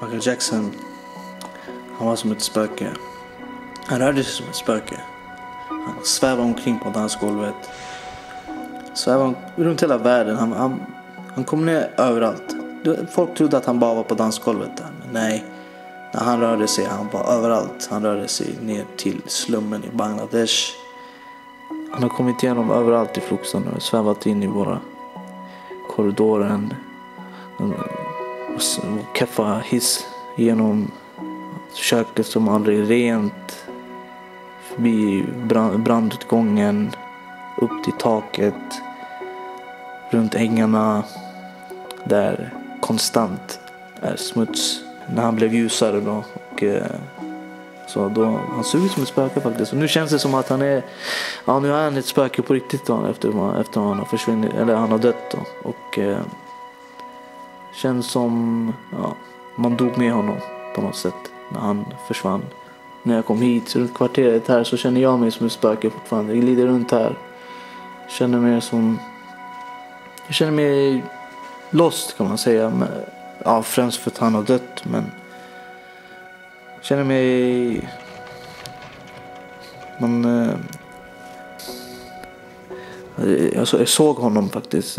Michael Jackson, han var som ett spöke. Han rörde sig som ett spöke. Han svävade omkring på dansgolvet. Svävade runt hela världen. Han kom ner överallt. Folk trodde att han bara var på dansgolvet där. Men nej, när han rörde sig, han var överallt. Han rörde sig ner till slummen i Bangladesh. Han har kommit igenom överallt i Flogsta och svävat in i våra korridoren. Kaffa hiss genom köket som aldrig är rent, förbi brandutgången, upp till taket, runt ängarna där konstant är smuts. När han blev ljusare då, och så då, han såg ut som ett spöke faktiskt. Och nu känns det som att han är, ja, nu är han ett spöke på riktigt då, efter han har försvunnit, eller han har dött då. Och känns som, ja, man dog med honom på något sätt när han försvann. När jag kom hit runt kvarteret här så känner jag mig som ett spöke fortfarande. Jag glider runt här. Känner mig lost, kan man säga. Ja, främst för att han har dött, men känner mig jag såg honom faktiskt,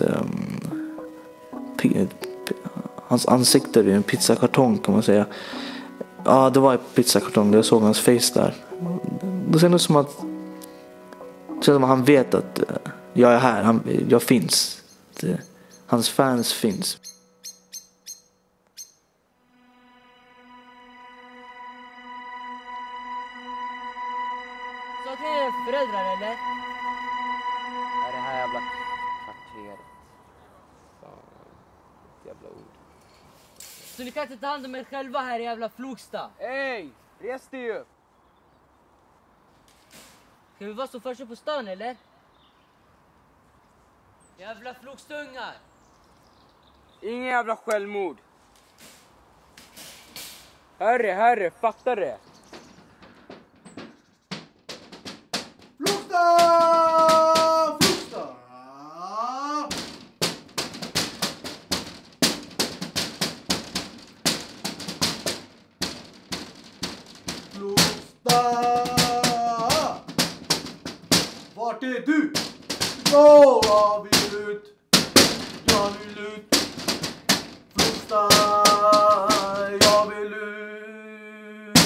hans ansikte vid en pizzakartong, kan man säga. Ja, det var en pizzakartong. Jag såg hans face där. Det kändes som att han vet att jag är här. Jag finns. Hans fans finns. Så till er föräldrar, eller? Är det här jävla kvarteret? Fan, jävla ord. Så ni kan inte ta hand om er själva här i jävla Flogsta? Ey, res dig upp! Ska vi vara så första på stan, eller? Jävla Flogstungar! Ingen jävla självmord. Herre, fattar det? Flogsta! Vart är du? Jag vill ut. Flogsta, jag vill ut.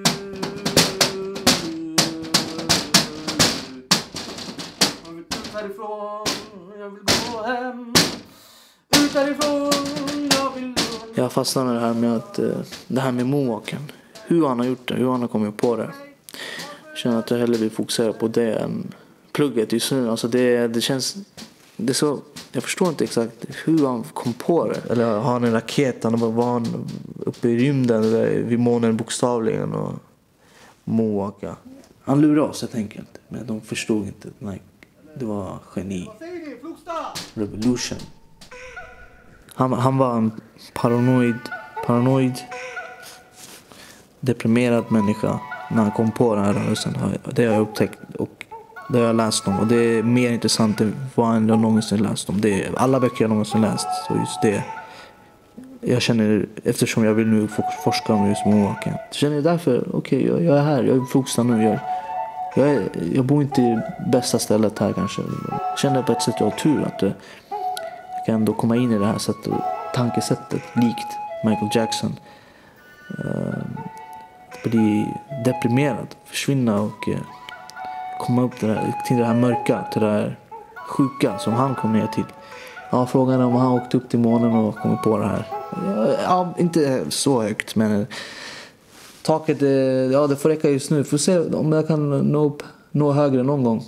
Jag vill ut härifrån. Jag vill gå hem. Ut härifrån. Jag vill ut. Jag fastnar med det här med att det här med moonwalken. Hur han har gjort det, hur han har kommit på det. Jag känner att jag hellre vill fokusera på det än plugget just nu. Alltså det känns, det är så, jag förstår inte exakt hur han kom på det. Eller har han en raket, var han uppe i rymden eller vid månen bokstavligen och moonwalka. Han lurade oss helt enkelt, men de förstod inte. Nej, det var geni. Revolution. Han var en paranoid deprimerad människa när han kom på den här rörelsen. Det har jag upptäckt och det har jag läst om. Och det är mer intressant än vad jag någonsin läst om. Det är alla böcker jag någonsin läst. Så just det. Jag känner, eftersom jag vill nu forska om just moonwalken. Så känner jag därför, okej, jag är här. Jag är i Flogsta nu. Jag bor inte i bästa stället här kanske. Jag känner på ett sätt jag har tur att jag kan ändå komma in i det här sättet, tankesättet likt Michael Jackson. Bli deprimerad, försvinna och komma upp till det här mörka, till det här sjuka som han kom ner till. Ja, frågan är om han åkte upp till månen och kom på det här. Ja, inte så högt, men taket, ja, det får räcka just nu. Får se om jag kan nå högre någon gång.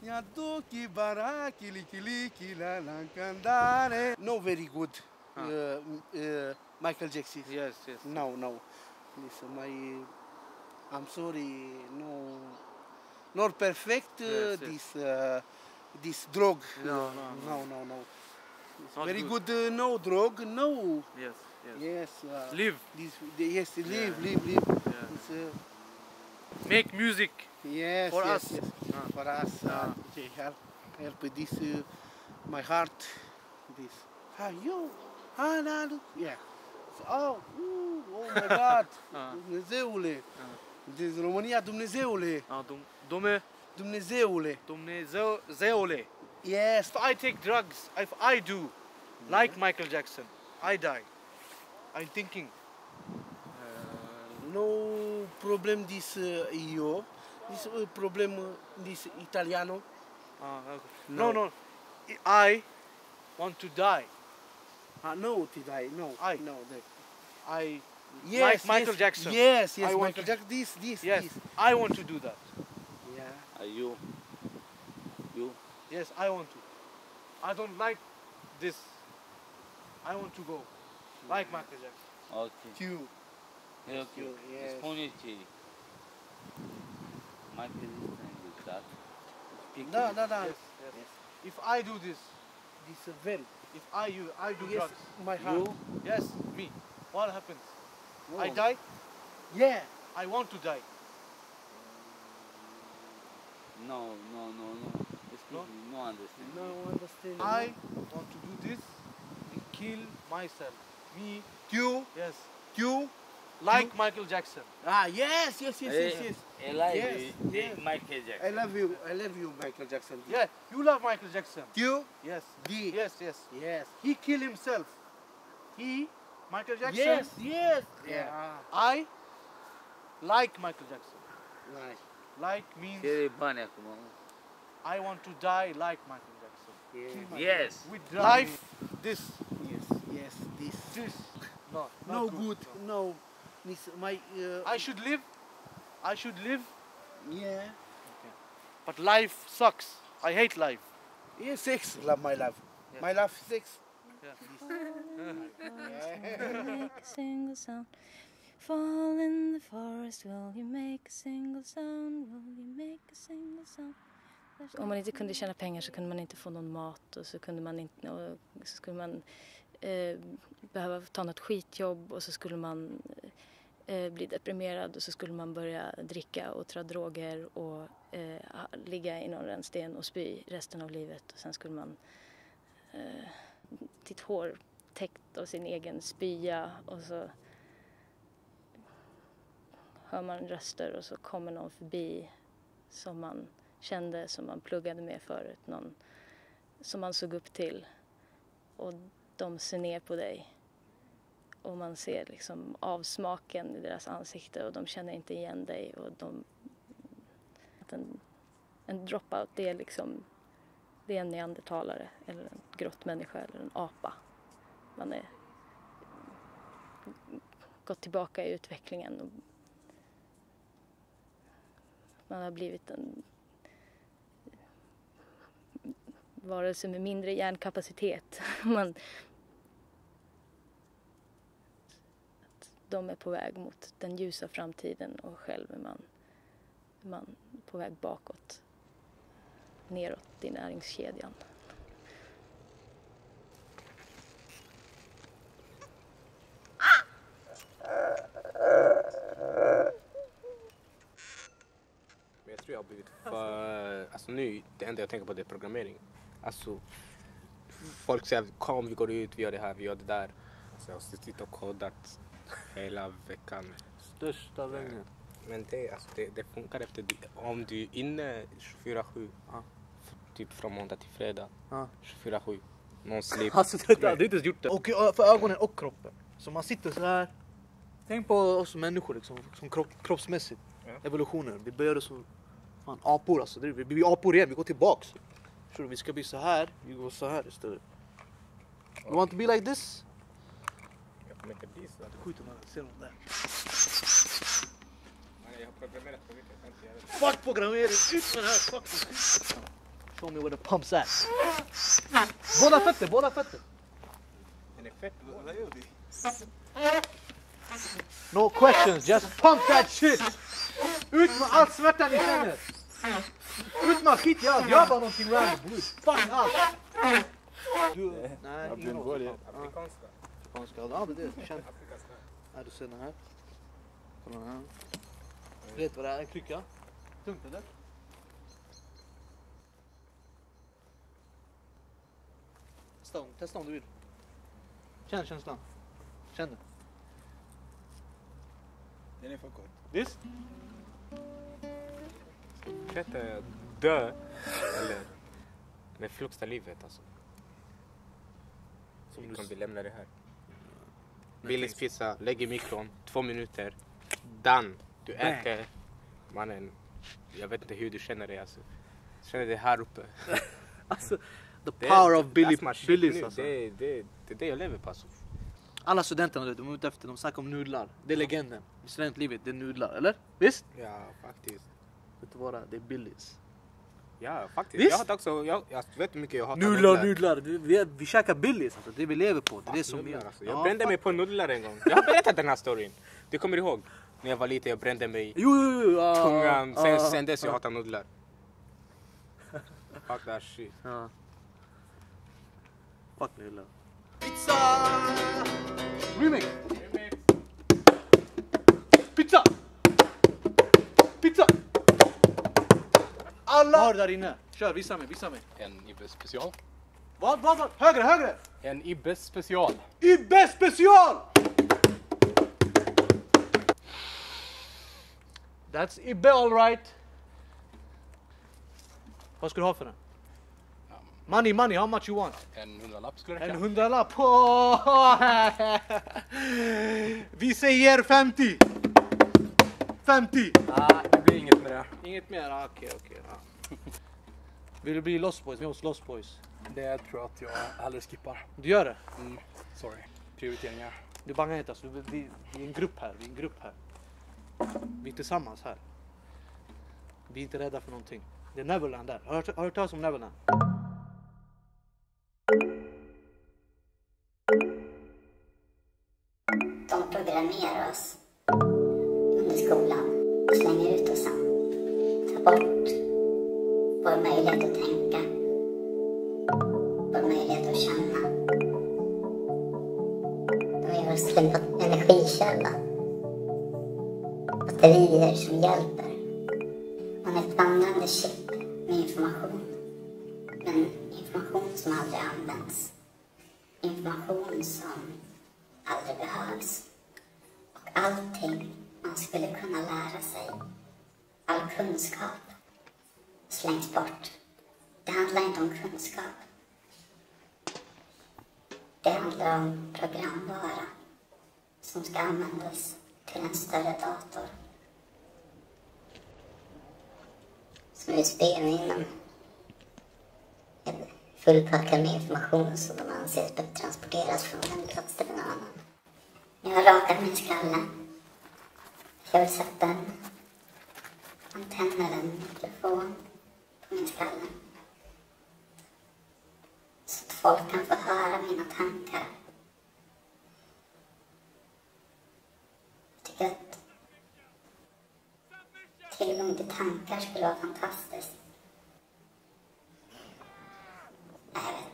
No, very good. Michael Jackson. Yes. No. Listen, I'm sorry. No, not perfect. Yes. This drug. No. It's very good. No drug. No. Yes. Live. Live. Yeah. It's, Make music. yes. For us. Yes. For us. Okay, help with this. My heart. This. You. Yeah. So, Oh my god. Dumnezeule. Din România, Dumnezeule. Dumnezeule. Zeole. Yes. If I take drugs, if I do, like Michael Jackson, I die. I'm thinking. No problem this io. This problem this Italiano. No. I want to die. No, Tidai. No. I. No. I Yes, like Michael yes, Jackson. Yes, I want Michael to- Jackson. This. Yes, I want to do that. Yeah. You. Yes, I want to. I don't like this. I want to go like Michael Jackson. Okay. You. Okay. Yes. Исполните. Michael Jackson that. Speak No. Yes. If I do this, This very. if I do Yes, drugs. my heart. You. Yes, me. What happens? I Oh. die. Yeah. I want to die. No. Excuse No? me, no understand. No understand. I want to do this and kill myself. Me. You. Yes. You. Like Michael Jackson. Yes. Eli, Yes, yes. Michael Jackson. I love you, Michael Jackson. Yeah, you love Michael Jackson. You. Yes. D. Yes. Yes. He killed himself. Michael Jackson. Yes. Yeah. I like Michael Jackson. Nice. Like means Șere bani acum. I want to die like Michael Jackson. Yes. With life, this. Yes. This. No, No not good. No. This my. I should live. Yeah. But life sucks. I hate life. Yeah. Sex. Love my love. Yes. My love sex. Make a single sound. Fall in the forest, will you make a single sound? Will you make a single sound? Om man inte kunde tjäna pengar så kunde man inte få någon mat och så kunde man inte, och så skulle man behöva ta något skitjobb och så skulle man bli deprimerad och så skulle man börja dricka och ta droger och ligga i någon rännsten och spy resten av livet och sen skulle man sitt hår täckt av sin egen spya och så hör man röster och så kommer någon förbi som man kände, som man pluggade med förut, någon som man såg upp till och de ser ner på dig och man ser liksom avsmaken i deras ansikte och de känner inte igen dig och en dropout, det är liksom, det är en neandertalare eller en grottmänniska eller en apa. Man är gått tillbaka i utvecklingen och man har blivit en varelse med mindre hjärnkapacitet. De är på väg mot den ljusa framtiden och själv är man på väg bakåt, neråt i näringskedjan. Men jag tror jag har blivit för... Alltså nu, det enda jag tänker på det är programmering. Alltså, folk säger kom vi går ut, vi gör det här, vi gör det där. Så jag har suttit och kodat hela veckan. Största lögnen. Men det funkar efter, om du är inne 24/7, typ från måndag till fredag, 24/7, någon slip. Alltså det hade inte ens gjort det. Och för ögonen och kroppen. Så man sitter så här. Tänk på oss människor liksom, som kroppsmässigt. Evolutionen, vi började som fan, apor alltså. Vi blir apor igen, vi går tillbaks. Tror du, vi ska bli så här, vi går så här istället. You want to be like this? Jag kommer inte bli så. Skjuter man, ser de där. Jag har programmerat för mycket, jag kan inte göra det. Fuck programmering, ut med den här fucking. Show me where the pump's at. Båda fötter. Den är fett, vad gör vi? No questions, just pump that shit. Ut med allt smärta ni känner. Ut med skit, gör bara någonting random. Fuck allt. Nej, ingen aning. Afrikanska. Afrikanska, ja det är det. Känn. Ja, du ser den här. Kolla den här. Vet vad det är? En krycka. Tungt eller? Testa om du vill. Känn känslan. Känn det. Den är för kort. Visst? Fett dö. Eller med flugsta livet alltså. Så vi kan vi lämna det här. Billys pizza, lägg i mikron, 2 minuter. Done. Du äter. Mannen, jag vet inte hur du känner det alltså. Känner det här uppe. Alltså, the power of That's my shit Billys nu. alltså. Det är det jag lever på alltså. Alla studenterna de är ute efter, de snackar om nudlar. Det är legenden. I studentlivet, det är nudlar, eller? Visst? Ja, faktiskt. Vet du vad det är? Billys. Ja, faktiskt. Visst? Jag hatar också, jag vet hur mycket jag hatar Nudlar. Vi käkar Billys alltså, det vi lever på. Det är det som nudlar, vi alltså. Jag brände mig på nudlar en gång. Jag har berättat den här storyn. Du kommer ihåg? När jag var liten, jag brände mig Jo. tungan. Sen dess jag hatar nudlar. Fuck that shit. Ja. Fuck nudlar. Pizza! Remix! Pizza! Pizza! Alla! Vad har du där inne? Kör, visa mig. En Ibbe special. Vad? Högre! En Ibbe special. Ibbe special! That's Ibbe all right. Vad ska du ha för den? Money, how much you want? En 100-lapp skulle En räcka. 100-lapp. Vi säger 50. 50. Det blir inget med det. Inget mer? Okej. Vill du bli Lost Boys med oss Lost Boys? Det tror jag att jag hellre skippar. Du gör det? Sorry. Prioriteringar. Du bangar inte alltså. Vi är en grupp här. Vi är tillsammans här. Vi är inte rädda för någonting. Det är Neverland där. Har du hört talas om Neverland? De programmerar oss under skolan, slänger ut oss sen, tar bort vår möjlighet att tänka, vår möjlighet att känna. De gör oss till en energikälla, batterier som hjälper. Man är ett vandrande chip med information, men information som aldrig används, information som aldrig behövs. Och allting man skulle kunna lära sig, all kunskap, slängs bort. Det handlar inte om kunskap. Det handlar om programvara som ska användas till en större dator. Som USB-minnen. Fullpackad med information som de anses behöva transporteras från en plats till en annan. Jag har rakat min skalle. Jag vill sätta en antenn eller en mikrofon på min skalle. Så att folk kan få höra mina tankar. Jag tycker att tillgång till tankar skulle vara fantastiskt. Jag vet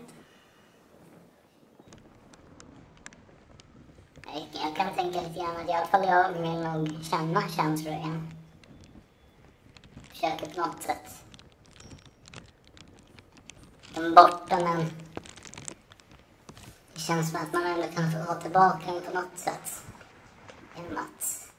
inte. Jag kan tänka lite grann att i alla fall jag vill nog känna känslor igen. Försöka på något sätt. De är borta men det känns som att man ändå kan få ha tillbaka den på något sätt. Genom att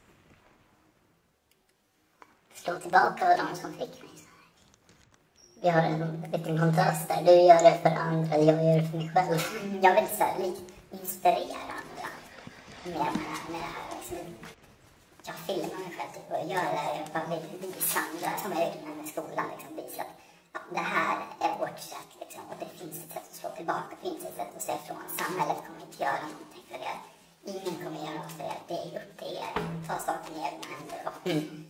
slå tillbaka de som fick mig. Vi har en liten kontrast där. Du gör det för andra, jag gör det för mig själv. Jag vill så här, inspirera andra med det här. Liksom. Jag filmar mig själv typ, och gör det här. Jag bara vill visa andra som jag gjorde med skolan. Liksom, visa att det här är vårt sätt. Liksom, och det finns ett sätt att slå tillbaka. Det finns ett sätt att säga ifrån. Samhället kommer inte göra någonting för det. Ingen kommer göra något för det. Det är upp till er. Ta saken i egna händer och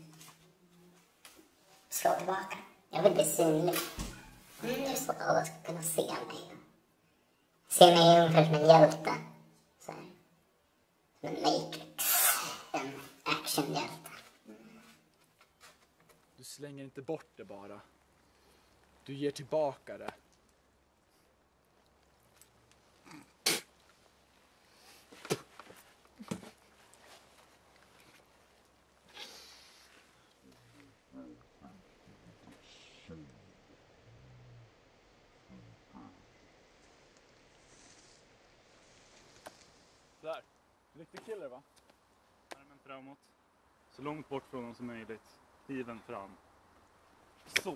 slå tillbaka. Jag vill bli synlig. Så att alla ska kunna se mig. Se mig ungefär som en hjälte. Så här. Som en Matrix. En actionhjälte. Du slänger inte bort det bara. Du ger tillbaka det. Där. Riktig killer va? Armen framåt. Så långt bort från dem som möjligt. Hiven fram. Så.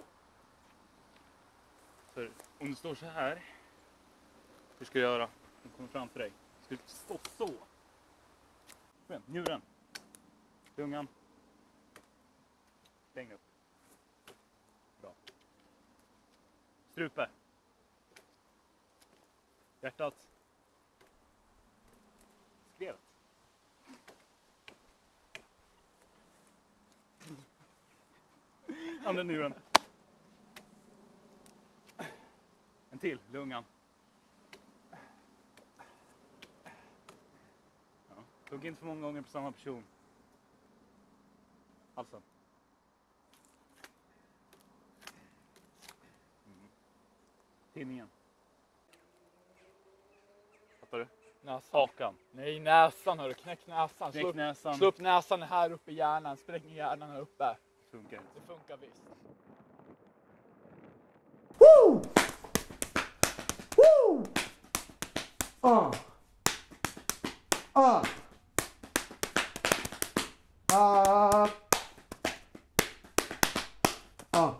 För om du står så här. Hur ska du göra? De kommer framför dig. Ska du stå så. Kom igen, njuren. Lungan. Längre upp. Bra. Strupe. Hjärtat. Skrevet. Andra njuren. En till, lungan. Ja. Tog inte för många gånger på samma person. Halsen. Tinningen. Fattar du? Näsan. Hakan. Nej, näsan hörru. Knäck näsan. Knäck näsan. Slå upp näsan här uppe i hjärnan. Spräng hjärnan här uppe. Funkar inte. Det funkar visst. Woo! Woo! Ah! Ah! Ah! Ah!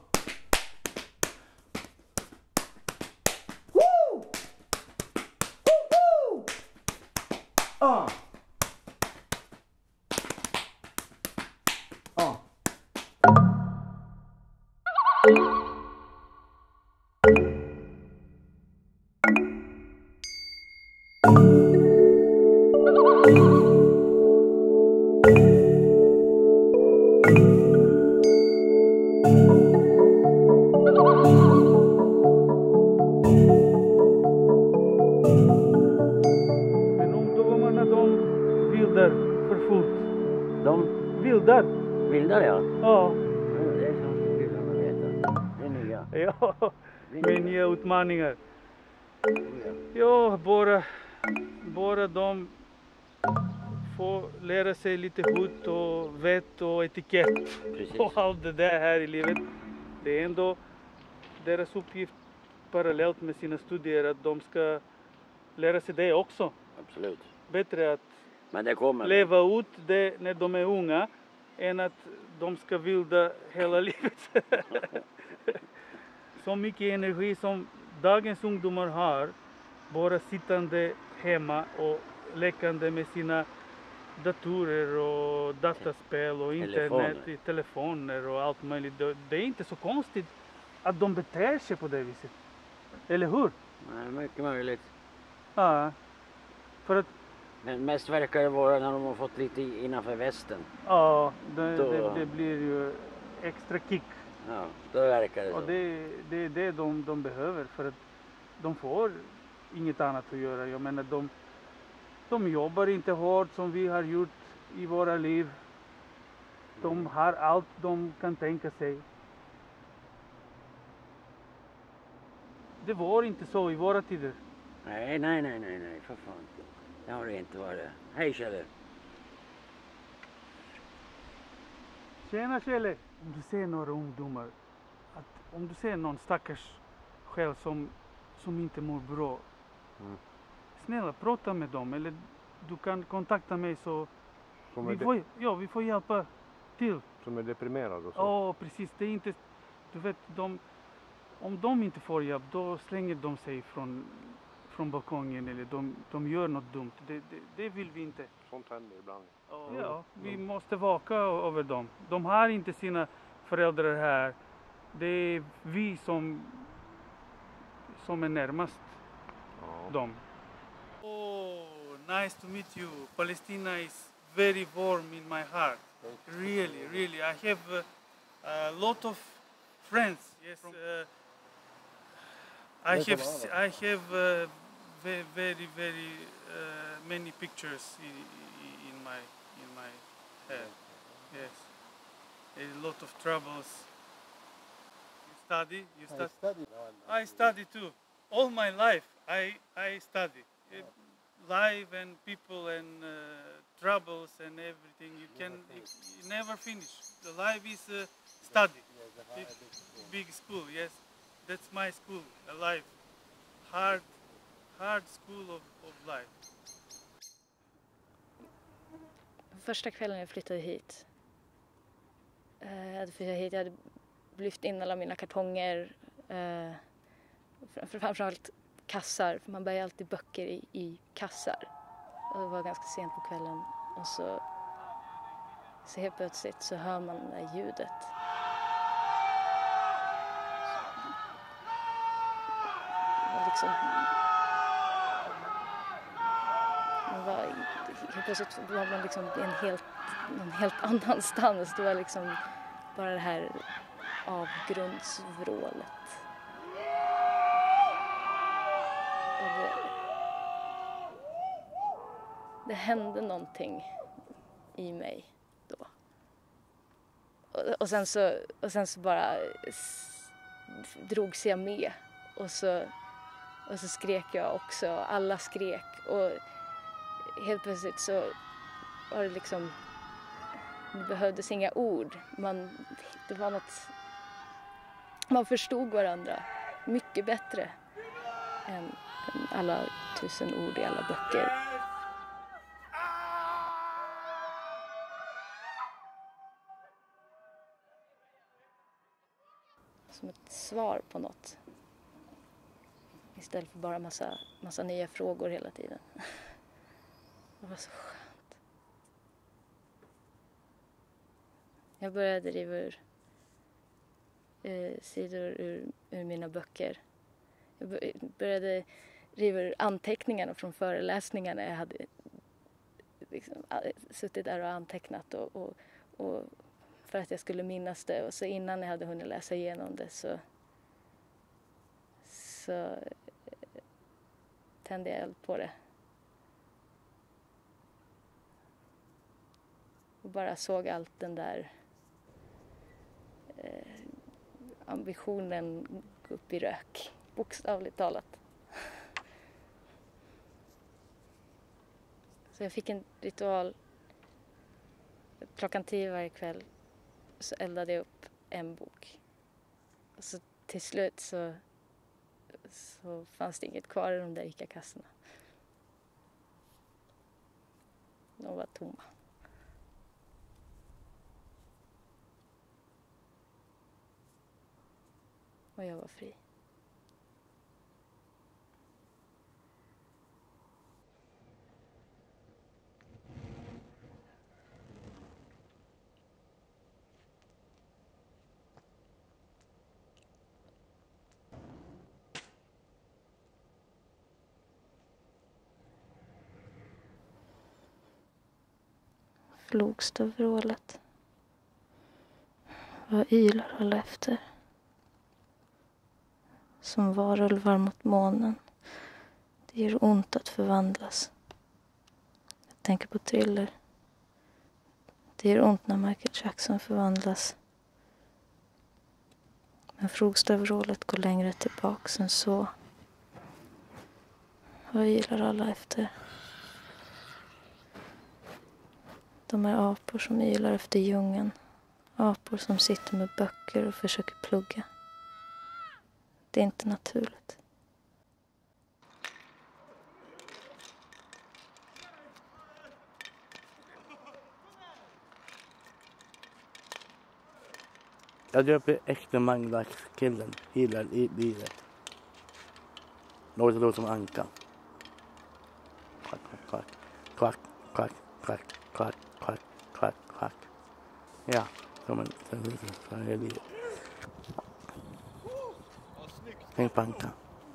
Woo! Woo! Ah! Ah! Men ungdomarna de vildar för fort. De Vildar? vildar ja. Ja. Det är som gudarna veta. Det är nya. Ja, med nya utmaningar. Ja. Ja, bara de får lära sig lite hut och vett och etikett. Precis. Och allt det där här i livet. Det är ändå deras uppgift parallellt med sina studier att de ska lära sig det också. Absolut. Bättre att Men det kommer. leva ut det när de är unga än att de ska vilda hela livet. Så mycket energi som dagens ungdomar har, bara sittande hemma och lekande med sina datorer och dataspel och internet, telefoner och allt möjligt. Det är inte så konstigt att de beter sig på det viset. Eller hur? Nej, mycket möjligt. Ja. För att Men mest verkar det vara när de har fått lite innanför västen. ja, Då- det blir ju extra kick. Ja, då verkar det så. Och det är det de behöver för att de får inget annat att göra. Jag menar de jobbar inte hårt som vi har gjort i våra liv. De har allt de kan tänka sig. Det var inte så i våra tider. Nej, för fan. Det har det inte varit. Hej Kjelle. Tjena Kjelle! Om du ser några ungdomar, om du ser någon stackars själ som inte mår bra. Mm. Snälla prata med dem eller du kan kontakta mig så Som vi får hjälpa till. Som är deprimerad och så? Ja precis, det är inte, du vet om de inte får hjälp då slänger de sig från balkongen eller de gör något dumt. Det vill vi inte. Sånt händer ibland. Ja, vi måste vaka över dem. De har inte sina föräldrar här. Det är vi som är närmast dem. Oh, nice to meet you. Palestina is very warm in my heart. Really, really. I have a lot of friends. Yes. I have very many pictures in my head. Yes. A lot of troubles. You study? I study too. All my life I study. Life and people and troubles and everything. You never finish. The life is study. Big school, yes. That's my school, a life. Hard school of life. Första kvällen jag flyttade hit hade flyttat hit. Jag hade lyft in alla mina kartonger. Framförallt kassar. För man bär alltid böcker i kassar. Och det var ganska sent på kvällen. Och så helt plötsligt så hör man det där ljudet. Och liksom... Helt plötsligt var man liksom någon helt annanstans. Det var liksom bara det här avgrundsvrålet. Och det hände någonting i mig då. Och sen så bara drogs jag med. Och så skrek jag också. Alla skrek. Och helt plötsligt så var det liksom... Det behövdes inga ord. Det var något... Man förstod varandra mycket bättre än alla 1000 ord i alla böcker. Som ett svar på något. Istället för bara massa nya frågor hela tiden. Det var så skönt. Jag började riva ur sidor ur mina böcker. Jag började riva ur anteckningarna från föreläsningarna. Jag hade liksom suttit där och antecknat och för att jag skulle minnas det. Och så innan jag hade hunnit läsa igenom det så tände jag eld på det. Och bara såg allt den där ambitionen gå upp i rök. Bokstavligt talat. Så jag fick en ritual. 10:00 varje kväll så eldade jag upp en bok. Och så till slut så fanns det inget kvar i de där ICA-kassorna. De var tomma. Och jag var fri. Flogstövrålet. Vad ylar alla efter. Som varulvar mot månen. Det gör ont att förvandlas. Jag tänker på Thriller. Det gör ont när Michael Jackson förvandlas. Men flogstövrålet går längre tillbaks än så. Vad ylar alla efter. De är apor som ylar efter djungeln. Apor som sitter med böcker och försöker plugga. Det är inte naturligt. Jag döper äkta Magdax-killen hela livet. Något låter som anka. Kvack, kvack, kvack, kvack, kvack, kvack, kvack, kvack, kvack. Ja, som en hela livet. Tänk på ankan.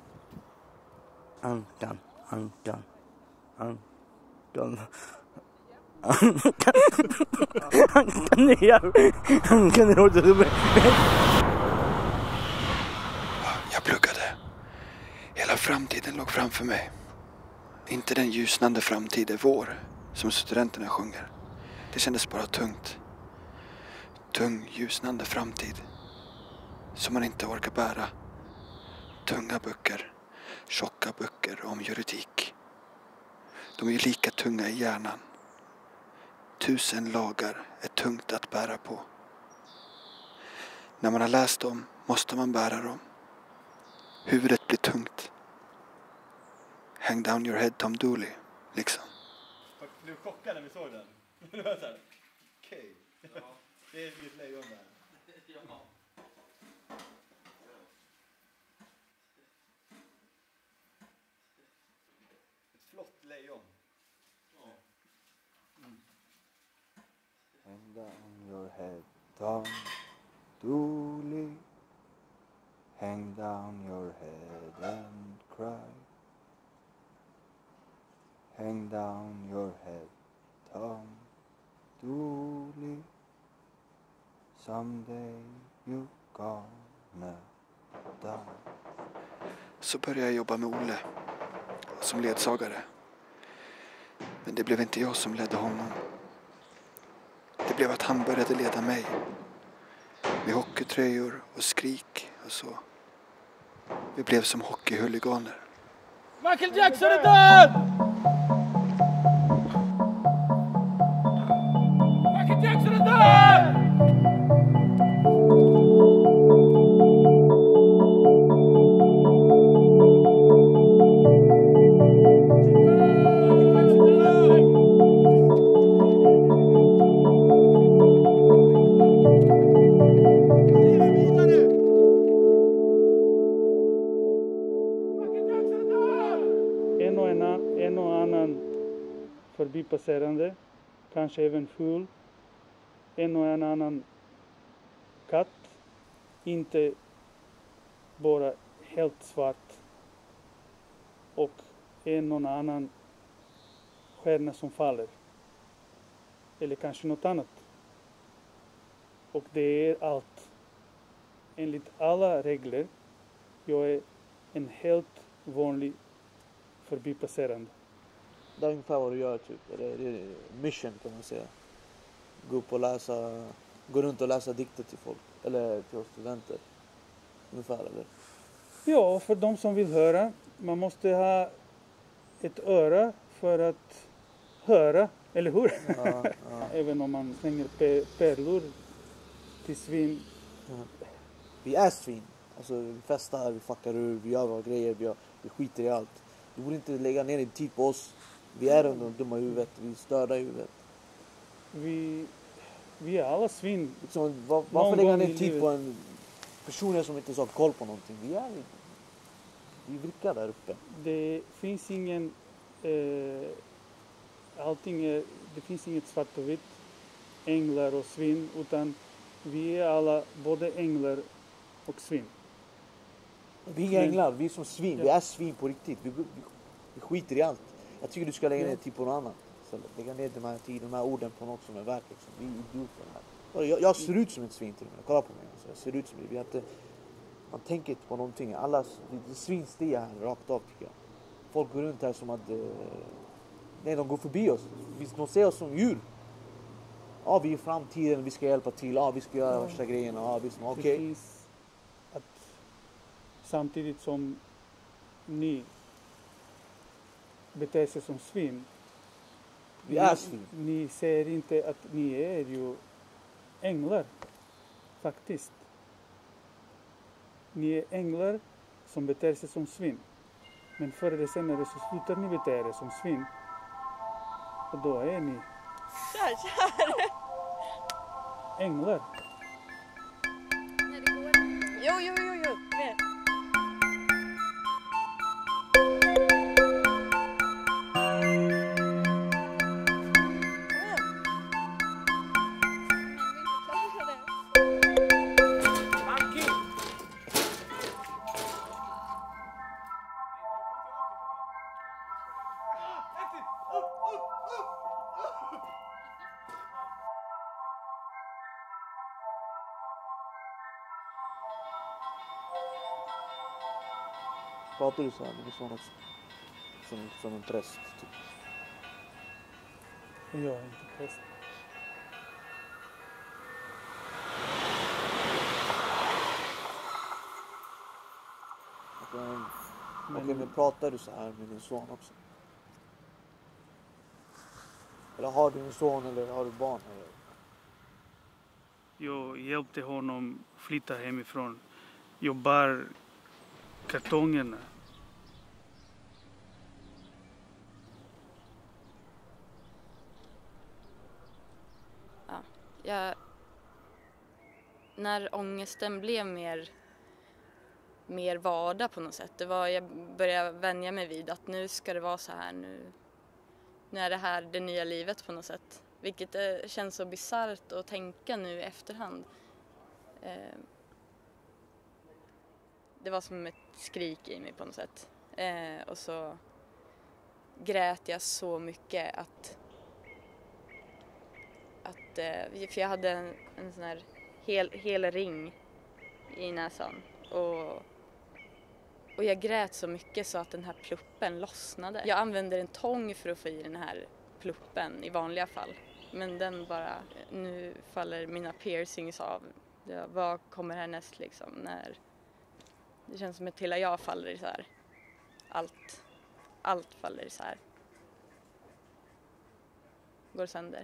Ankan, ankan, ankan. Ankan är jävligt. Ankan är också så. Jag pluggade. Hela framtiden låg framför mig. Inte den ljusnande framtid är vår, som studenterna sjunger. Det kändes bara tungt. Tung, ljusnande framtid. Som man inte orkar bära. Tunga böcker. Tjocka böcker om juridik. De är ju lika tunga i hjärnan. 1000 lagar är tungt att bära på. När man har läst dem måste man bära dem. Huvudet blir tungt. Hang down your head, Tom Dooley, liksom. Blev chockad när vi såg den. Det var såhär, okej. Det är ett lejon där. Ett flott lejon. Hang down your head, Tom Dooley. Hang down your head and cry. Hang down your head, Tom Dooley. Someday you gonna die. Så började jag jobba med Olle som ledsagare. Men det blev inte jag som ledde honom. Det blev att han började leda mig. Med hockeytröjor och skrik och så. Vi blev som hockeyhuliganer. Michael Jackson är död! Michael Jackson är död! En och annan förbipasserande, kanske även ful. En och en annan katt, inte bara helt svart. Och en och annan stjärna som faller. Eller kanske något annat. Och det är allt. Enligt alla regler, jag är en helt vanlig förbipasserande. Det är ungefär vad du gör typ. Det är mission kan man säga. Gå runt och läsa dikter till folk. Eller till studenter. Ungefär eller? Ja, för de som vill höra. Man måste ha ett öra för att höra. Eller hur? Ja. Även om man slänger pärlor till svin. Ja. Vi är svin. Alltså vi festar, vi fuckar ur, vi gör våra grejer, vi skiter i allt. Du borde inte lägga ner din tid på oss. Vi är de dumma i huvudet, vi är störda i huvudet. Vi är alla svin. Liksom, varför lägga ner tid på en person som inte har koll på någonting? Vi vrickar där uppe. Det finns ingen... det finns inget svart och vitt. Änglar och svin. Utan vi är alla både änglar och svin. Vi är änglar, vi är som svin. Ja. Vi är svin på riktigt. Vi skiter i allt. Jag tycker du ska lägga ner tid på något annat. Så lägga ner de här orden på något som är värt. Liksom. Vi är idioter här. Jag ser ut som ett svin till och med. Kolla på mig. Alltså. Jag ser ut som det. Man tänker inte på någonting. Det svinstia här rakt av tycker jag. Folk går runt här som att... nej, de går förbi oss. De ser oss som djur. Ja, vi är i framtiden. Vi ska hjälpa till. Ja, vi ska göra värsta grejerna. Ja, okej. Det finns att samtidigt som ni beter sig som svin. Vi är svin. Ni säger inte att ni är ju änglar. Faktiskt. Ni är änglar som beter sig som svin. Men förr eller senare så slutar ni bete er som svin. Och då är ni Kör! änglar. Jo. Mer. Pratar du så här med sån också? Som en präst typ? Jag är inte präst. Okej, men pratar du så här med din son också? Eller har du en son eller har du barn? Eller? Jag hjälpte honom flytta hemifrån. Jag bar kartongerna. Ja, när ångesten blev mer vardag på något sätt. Jag började vänja mig vid att nu ska det vara så här. Nu är det här det nya livet på något sätt. Vilket känns så bisarrt att tänka nu i efterhand. Det var som ett skrik i mig på något sätt. Och så grät jag så mycket att för jag hade en sån här hel ring i näsan. Och jag grät så mycket så att den här pluppen lossnade. Jag använder en tång för att få i den här pluppen i vanliga fall. Men den bara, nu faller mina piercings av. Vad kommer härnäst liksom? Det känns som att hela jag faller isär. Allt faller isär. Går sönder.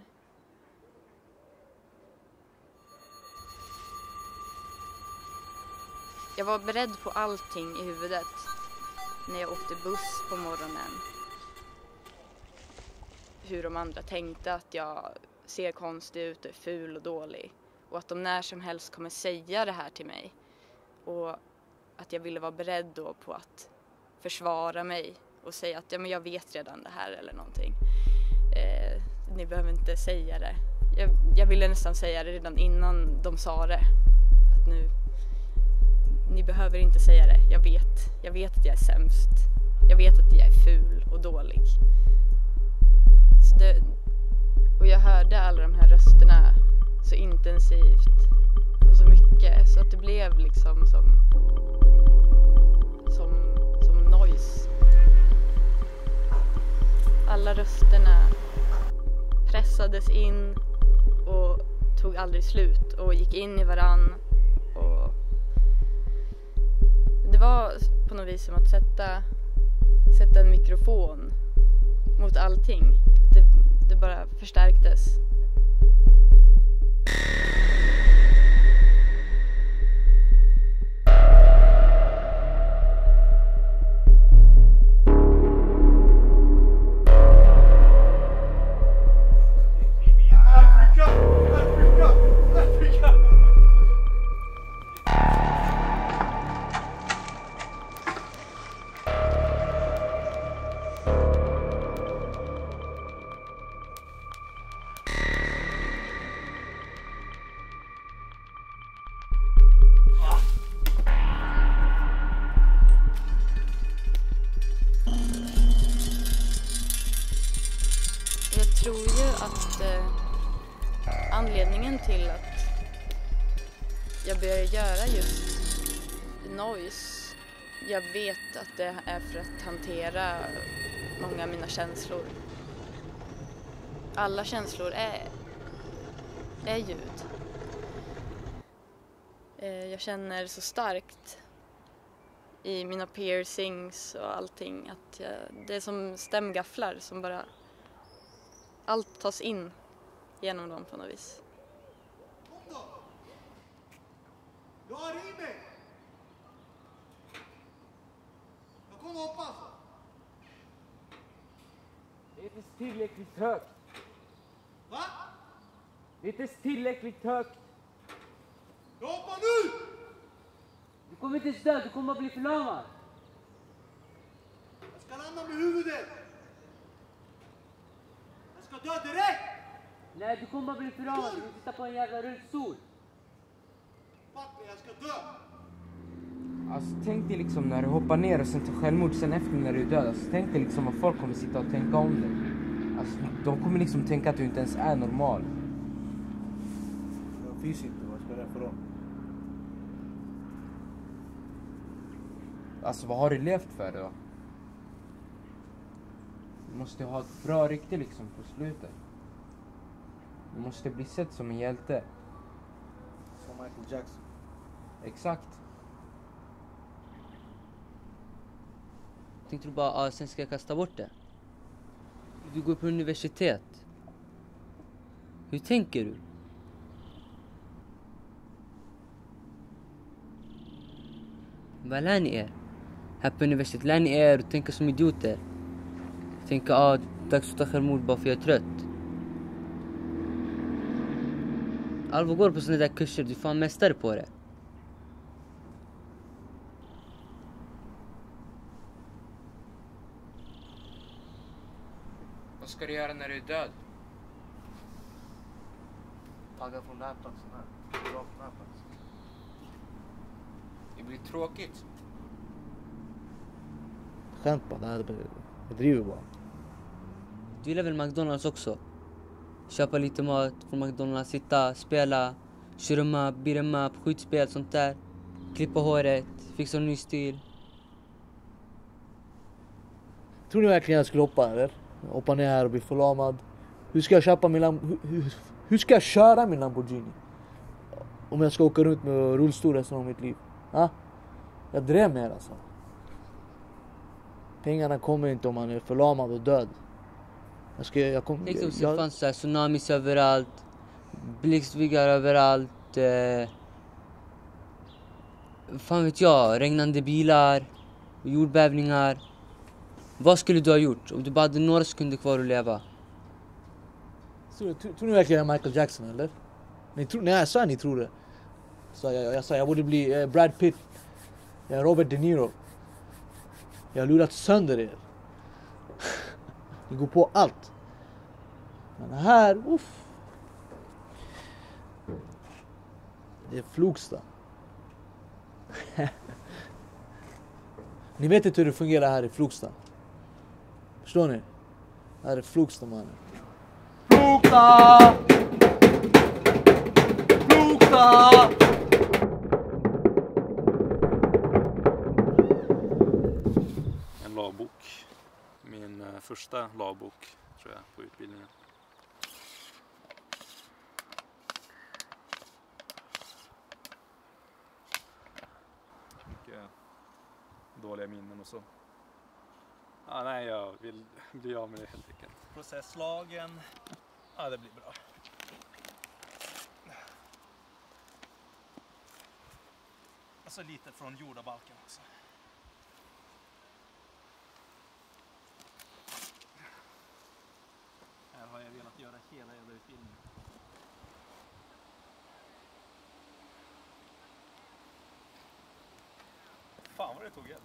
Jag var beredd på allting i huvudet när jag åkte buss på morgonen. Hur de andra tänkte att jag ser konstig ut och är ful och dålig. Och att de när som helst kommer säga det här till mig. Och att jag ville vara beredd då på att försvara mig och säga att ja, men jag vet redan det här eller någonting. Ni behöver inte säga det. Jag ville nästan säga det redan innan de sa det. Att nu, ni behöver inte säga det. Jag vet att jag är sämst. Jag vet att jag är ful och dålig. Och jag hörde alla de här rösterna så intensivt och så mycket så att det blev liksom som noise. Alla rösterna pressades in och tog aldrig slut och gick in i varann. Och det var på något vis som att sätta en mikrofon mot allting. Det bara förstärktes. Jag tror ju att anledningen till att jag började göra just noise, jag vet att det är för att hantera många av mina känslor. Alla känslor är ljud. Jag känner så starkt i mina piercings och allting att det är som stämgafflar som bara allt tas in genom dem på något vis. Jag har i mig! Jag kommer hoppas! Det är inte tillräckligt högt. Va? Det är inte tillräckligt högt. Jag hoppar nu! Du kommer inte dö, du kommer att bli förlamad. Jag ska landa med huvudet! Jag ska dö direkt! Nej, du kommer att bli förlamad. Du sitter på en jävla rullstol. Fuck, jag ska dö! Alltså tänk dig liksom när du hoppar ner och sen tar självmord sen efter när du är död. Alltså tänk dig liksom att folk kommer sitta och tänka om dig. Alltså de kommer liksom tänka att du inte ens är normal. Det finns inte, vad ska det för dem? Alltså vad har du levt för då? Du måste ha ett bra rykte liksom på slutet. Du måste bli sett som en hjälte. Som Michael Jackson. Exakt. Tänkte du bara, sen ska jag kasta bort det? Du går på universitet. Hur tänker du? Vad lär ni er? Här på universitetet lär ni er och tänka som idioter. Tänka, dags att ta självmord bara för jag är trött. Alvo går på såna där kurser, du är fan mästare på det. Vad ska du göra när du är död? Tagga från den här platsen här. Bra från den här platsen. Det blir tråkigt. Skämt bara, jag driver bara. Du gillar väl McDonalds också? Köpa lite mat från McDonalds, sitta, spela, shurma, beat'em up, skjutspel, sånt där. Klippa håret, fixa en ny stil. Tror ni verkligen jag skulle hoppa eller? Hoppa ner här och bli förlamad. Hur ska jag köpa min hur ska jag köra min Lamborghini? Om jag ska åka runt med rullstol resten av mitt liv. Ha? Jag drömmer alltså. Pengarna kommer inte om man är förlamad och död. Det fanns så här tsunamis överallt. Blixtviggar överallt. Fan vet jag, regnande bilar. Jordbävningar. Vad skulle du ha gjort om du bara hade några sekunder kvar att leva? Tror ni verkligen jag är Michael Jackson eller? Nej, jag sa ni tror det. Jag sa jag borde bli Brad Pitt. Jag är Robert De Niro. Jag har lurat sönder er. Ni går på allt. Men här, uff. Det är Flogsta. Ni vet inte hur det fungerar här i Flogsta. Förstår ni? Här är Flogsta, mannen. Flogsta! Flogsta! En lagbok. Min första lagbok, tror jag, på utbildningen. Mycket dåliga minnen och så. Nej, jag vill bli av med det helt enkelt. Processlagen, det blir bra. Alltså lite från jordabalken också. Här har jag velat göra hela jävla utbildningen. Fan vad det tog hjälp.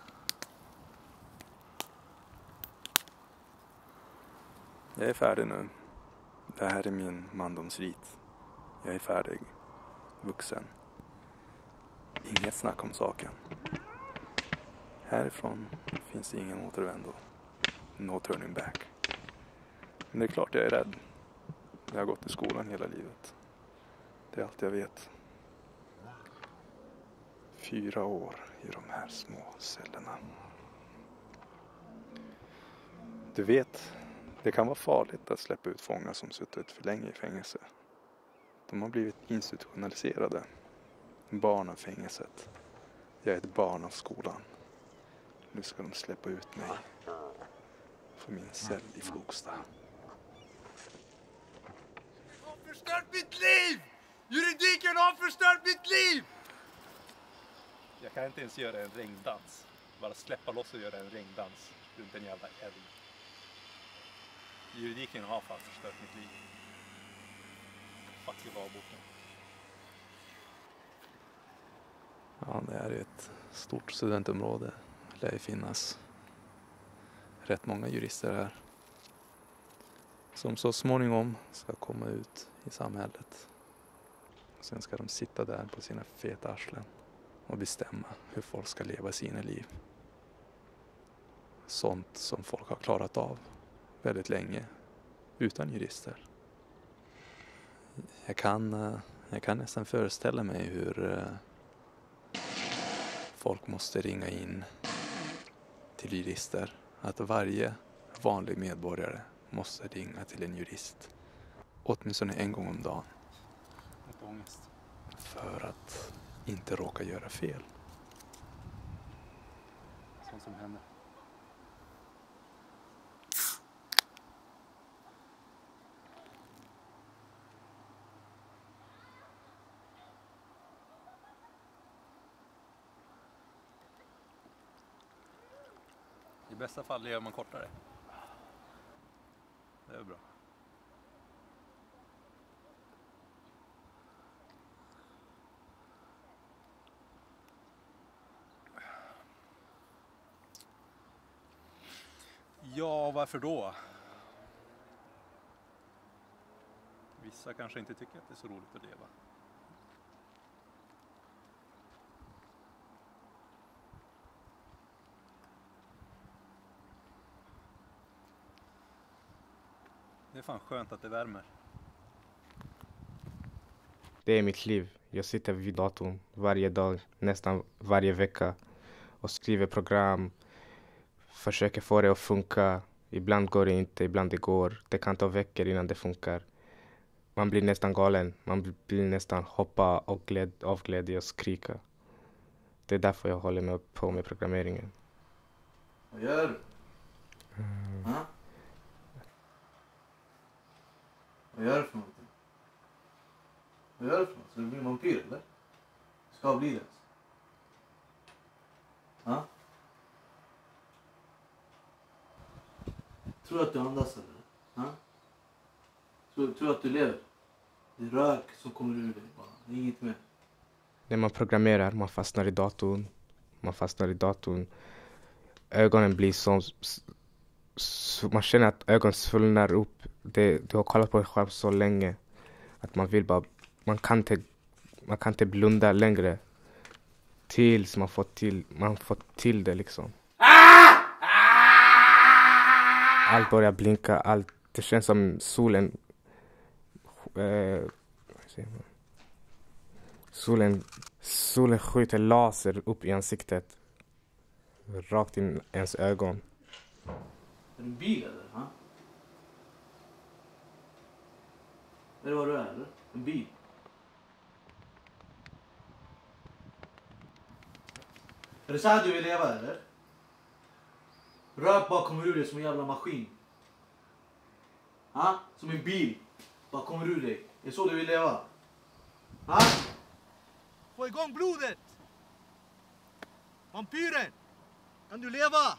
Jag är färdig nu. Det här är min mandomsrit. Jag är färdig. Vuxen. Inget snack om saken. Härifrån finns ingen återvändo. No turning back. Men det är klart jag är rädd. Jag har gått i skolan hela livet. Det är allt jag vet. 4 år i de här små cellerna. Du vet, det kan vara farligt att släppa ut fångar som suttit för länge i fängelse. De har blivit institutionaliserade. Barn av fängelset. Jag är ett barn av skolan. Nu ska de släppa ut mig. För min cell i Flogsta. Har förstört mitt liv! Juridiken har förstört mitt liv! Jag kan inte ens göra en regndans. Bara släppa loss och göra en regndans runt en jävla eld. Juridiken har fan förstört mitt liv. Fuck i lagboken. Ja, det är ett stort studentområde. Det lär finnas rätt många jurister här. Som så småningom ska komma ut i samhället. Sen ska de sitta där på sina feta arslen och bestämma hur folk ska leva sina liv. Sånt som folk har klarat av väldigt länge utan jurister. Jag kan nästan föreställa mig hur folk måste ringa in till jurister. Att varje vanlig medborgare måste ringa till en jurist. Åtminstone en gång om dagen. Lite ångest. För att inte råka göra fel. Sånt som händer. I bästa fall lever man kortare. Det är bra. Ja, varför då? Vissa kanske inte tycker att det är så roligt att leva. Det är fan skönt att det värmer. Det är mitt liv. Jag sitter vid datorn varje dag, nästan varje vecka och skriver program. Försöker få det att funka. Ibland går det inte, ibland det går. Det kan ta veckor innan det funkar. Man blir nästan galen. Man blir nästan hoppa av glädje och skrika. Det är därför jag håller på med programmeringen. Vad gör du? Vad gör du för någonting? Vad gör du för något? Ska du bli vampyr eller? Ska bli det? Ja? Tror du att du andas eller? Ja? Tror du att du lever? Det är rök som kommer ur dig bara. Det är inget mer. När man programmerar, man fastnar i datorn. Ögonen blir som... Man känner att ögonen svullnar upp. Du har kollat på en skärm så länge att man vill bara... Man kan inte blunda längre tills man får till det liksom. Allt börjar blinka, det känns som solen skjuter laser upp i ansiktet rakt in ens ögon. Är det en bil eller? Ha? Är det vad du är eller? En bil? Är det så här du vill leva eller? Rök bara kommer ur dig som en jävla maskin. Ha? Som en bil. Bara kommer ur dig. Det är så du vill leva. Ha? Få igång blodet! Vampyren! Kan du leva?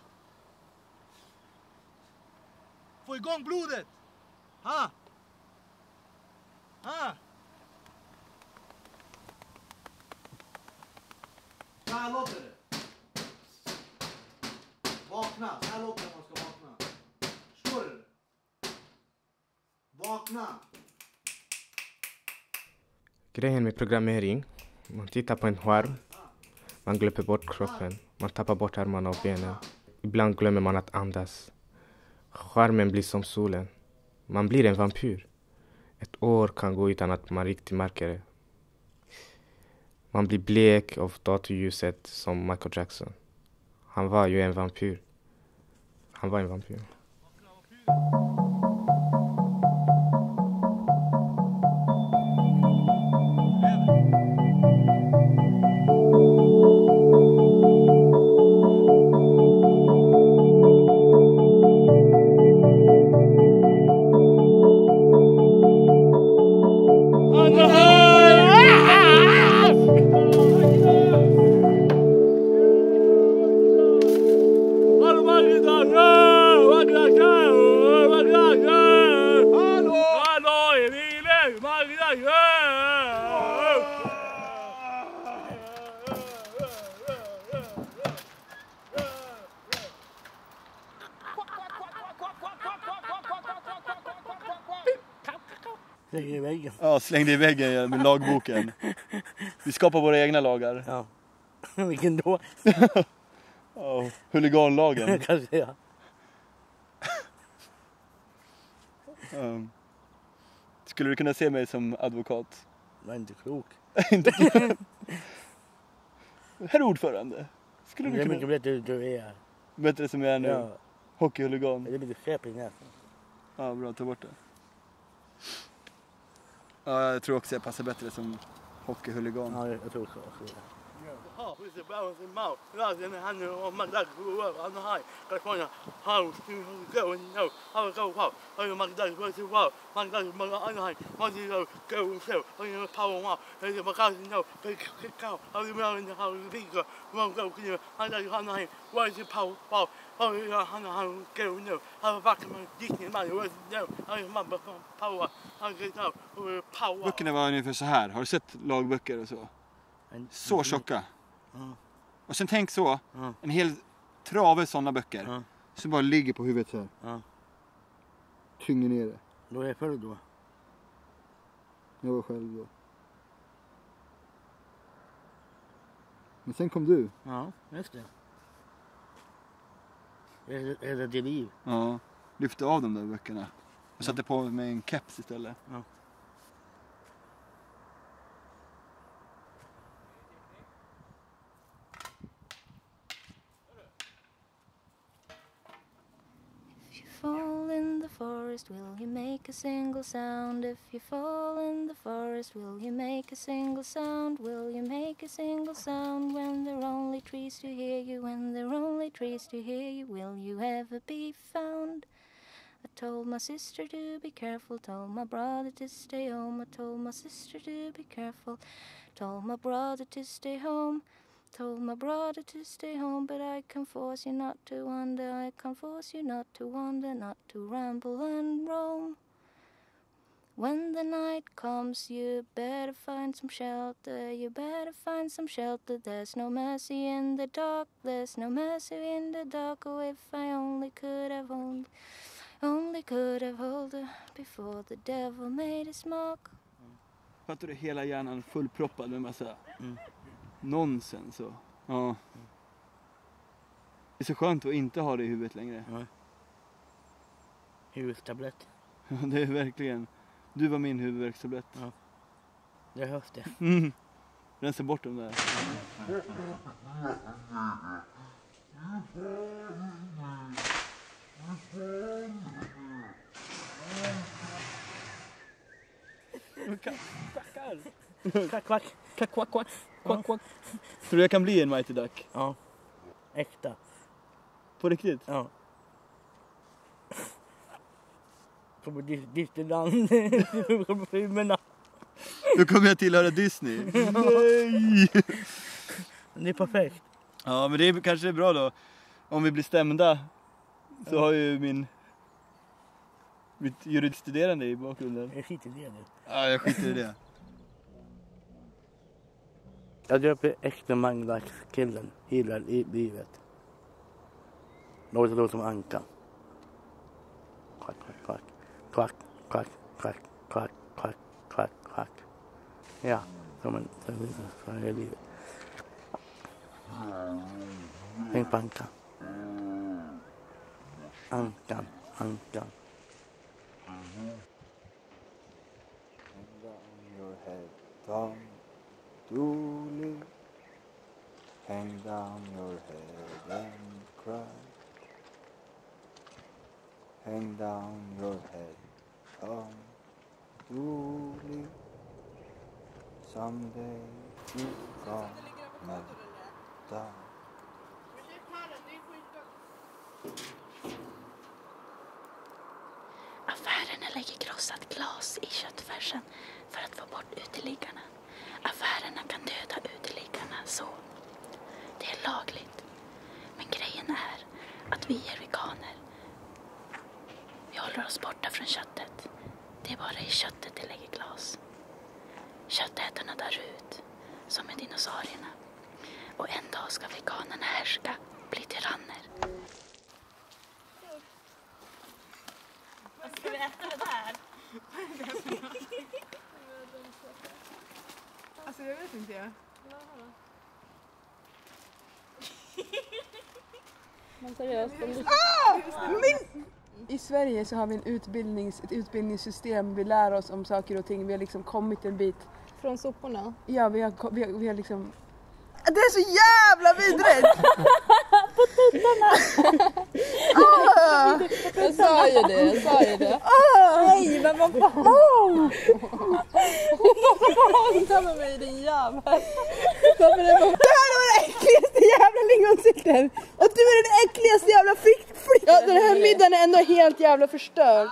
Få igång blodet! Ha? Ha? Så här låter det. Vakna. Så här låter det när man ska vakna. Förstår du? Vakna. Grejen med programmering, man tittar på en skärm, man glömmer bort kroppen, man tappar bort armarna och benen. Ibland glömmer man att andas. Skärmen blir som solen. Man blir en vampyr. Ett år kan gå utan att man riktigt märker det. Man blir blek av datorljuset som Michael Jackson. Han var ju en vampyr. Han var en vampyr. Ja, släng det i väggen med lagboken. Vi skapar våra egna lagar. Ja. Vilken då? Ja, huliganlagen. Kanske ja. Skulle du kunna se mig som advokat? Jag är inte klok. Inte klok. Herr ordförande. Skulle du det är kunna... mycket bättre du är. Bättre som jag är nu? Ja. Hockeyhuligan. Det är lite skräp i näsan. Ja, bra. Ta bort det. Ja, jag tror också jag passar bättre som hockeyhuligan. Ja, jag tror också. Böckerna var ungefär så här. Har du sett lagböcker och så? Så tjocka. Och sen tänk så, en hel trave sådana böcker. Så bara ligger på huvudet så här. Ja. Tynger ner det. Då är jag själv då. Jag var själv då. Men sen kom du. Ja, just det. Är det liv? Ja, lyfte av de där böckerna. Och satte på mig en keps istället. Ja. Fall in the forest, will you make a single sound? If you fall in the forest, will you make a single sound? Will you make a single sound when there are only trees to hear you? When there are only trees to hear you, will you ever be found? I told my sister to be careful, told my brother to stay home. I told my sister to be careful, told my brother to stay home. Told my brother to stay home, but I can force you not to wander. I can force you not to wander, not to ramble and roam. When the night comes, you better find some shelter. You better find some shelter. There's no mercy in the dark. There's no mercy in the dark. Oh, if I only could have only could have held her before the devil made his mark. Fattar du, hela hjärnan fullproppad med massa nonsens och ja. Det är så skönt att inte ha det i huvudet längre. Ja. Huvudtablett. Ja, det är verkligen. Du var min huvudvärkstablett. Ja. Jag har haft det. Rensa bort dem där. Kvackar. Kvack, kvack. Kvack, kvack, kvack. Kvack, kvack. Tror du jag kan bli en Mighty Duck? Ja. Äkta. På riktigt? Ja. Kommer Disneyland. Kommer filmerna. Då kommer jag tillhöra Disney. Nej! Det är perfekt. Ja, men det är kanske bra då. Om vi blir stämda så har ju mitt juridstuderande i bakgrunden. Jag skiter i det nu. Ja, jag skiter i det. Jag döper äkta Magdax-killen hela livet. Låter som anka. Kvack, kvack, kvack. Kvack, kvack, kvack, kvack, kvack, kvack. Ja, som en hela livet. Tänk på ankan. Ankan, ankan. Down, Dooley, hang down your head and cry. Hang down your head, Tom Dooley. Someday you gonna die. Affärerna lägger krossat glas i köttfärsen för att få bort uteliggarna. Affärerna kan döda uteliggarna så. Det är lagligt. Men grejen är att vi är veganer. Vi håller oss borta från köttet. Det är bara i köttet det lägger glas. Köttätarna dör ut, som med dinosaurierna. Och en dag ska veganerna härska, bli tyranner. Ska vi äta det där? Alltså jag vet inte. Men seriöst. I Sverige så har vi ett utbildningssystem. Vi lär oss om saker och ting. Vi har liksom kommit en bit. Från soporna? Ja, vi har liksom... Det är så jävla vidrigt! På tuttarna! Jag sa ju det. Nej, men vad fan! Hålla med mig, din jävel. Det här var den äckligaste jävla lingonsikten! Och du är den äckligaste jävla Ja, den här middagen är ändå helt jävla förstörd.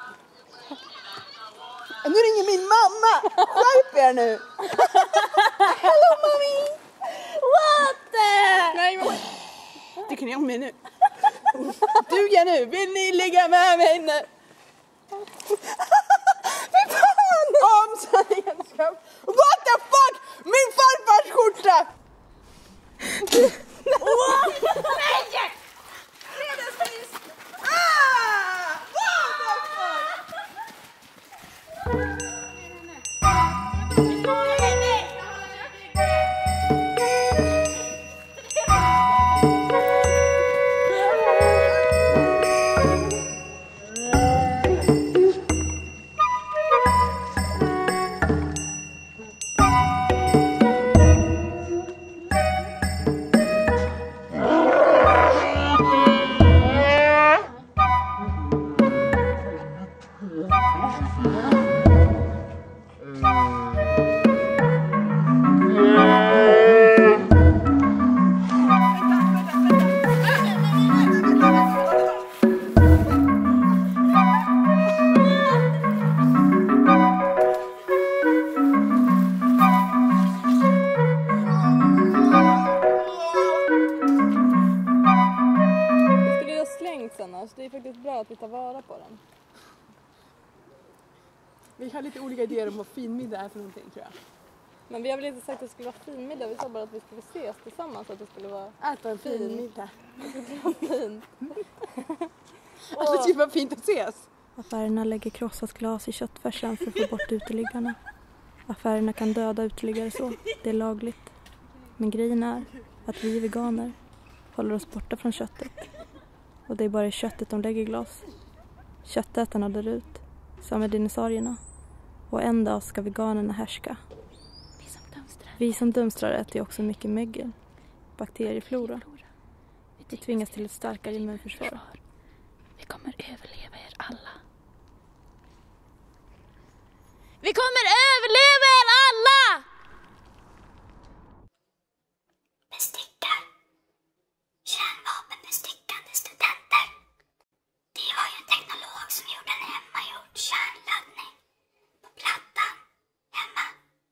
Nu ringer min mamma! Skärp er nu! Hello, mommy! What the? Nej, mamma. Du kan om mig nu. Duga nu. Vill ni ligga med mig nu? Fy fan! Omsanningsskap. What the fuck? Min farfars skjorta! Nej! Fredagsmys! Det är faktiskt bra att vi tar vara på den. Vi har lite olika idéer om vad finmiddag är för någonting, tror jag. Men vi har väl inte sagt att det skulle vara finmiddag. Vi sa bara att vi skulle ses tillsammans. Att det skulle vara äta en fin middag. Det skulle vara fint. Alltså det skulle vara fint att ses. Affärerna lägger krossat glas i köttfärsen för att få bort uteliggarna. Affärerna kan döda uteliggare så. Det är lagligt. Men grejen är att vi veganer håller oss borta från köttet. Och det är bara i köttet de lägger glas. Köttätarna dör ut. Som är dinosaurierna. Och en dag ska veganerna härska. Vi som dumstrar äter ju också mycket mögel. Bakterieflora. Vi tvingas till ett starkare immunförsvar. Vi kommer överleva er alla. Vi kommer överleva er alla! Bestickar. Kärnvapenbestickande studenter. Det var ju en teknolog som gjorde en hemmagjord kärnladdning på plattan hemma.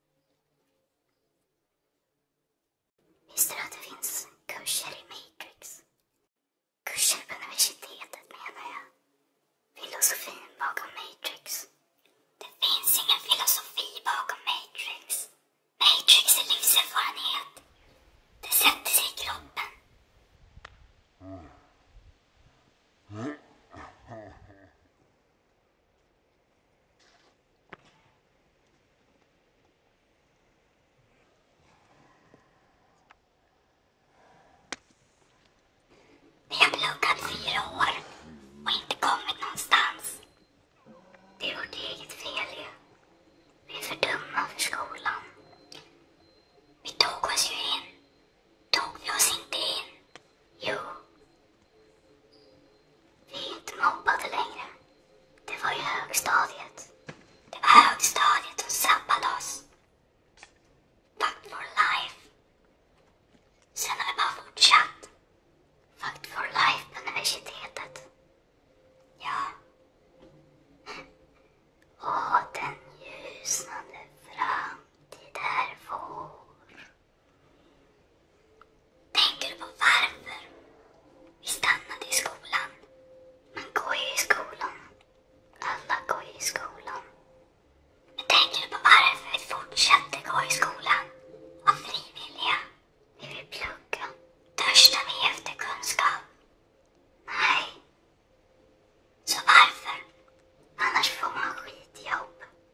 Visste du att det finns kurser i Matrix? Kurser på universitetet menar jag. Filosofin bakom Matrix. Det finns ingen filosofi bakom Matrix. Matrix är livserfarenhet. Det sätter sig i kroppen. Vi har pluggat 4 år och inte kommit någonstans. Det är vårt eget fel ju. Vi är för dumma för skolan. Vi tog oss ju in. Tog vi oss inte in? Jo. Vi är inte mobbade längre. Det var ju högstadiet. Det var högstadiet som sabbade oss. Fuck for life. Sen har vi bara fortsatt. Fuck for life på universitetet. Ja. Åh, den ljusnande framtid är vår. Tänker du på varför vi stannade i skolan? Man går ju i skolan. Alla går ju i skolan. Men tänker du på varför vi fortsatte gå i skolan? Av frivilliga. Vi vill plugga. Törstar vi efter kunskap? Nej. Så varför? Annars får man skitjobb.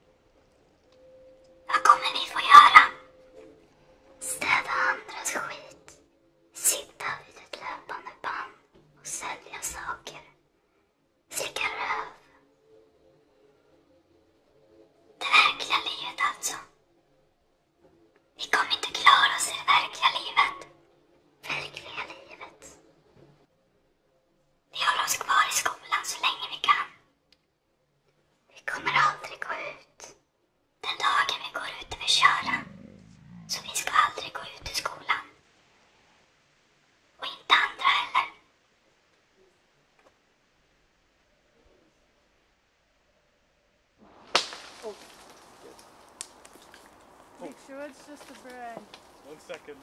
Vad kommer vi få göra? Städa andras skit. Sitta vid ett löpande band och sälja saker. Slicka röv. Det verkliga livet alltså. Vi kommer inte klara oss i det verkliga livet. Verkliga livet. Vi håller oss kvar i skolan så länge vi kan. Vi kommer aldrig gå ut. Den dagen vi går ut är vi köra. Så vi ska aldrig gå ut i skolan. Och inte andra heller. Make sure it's just a bread. 1 second.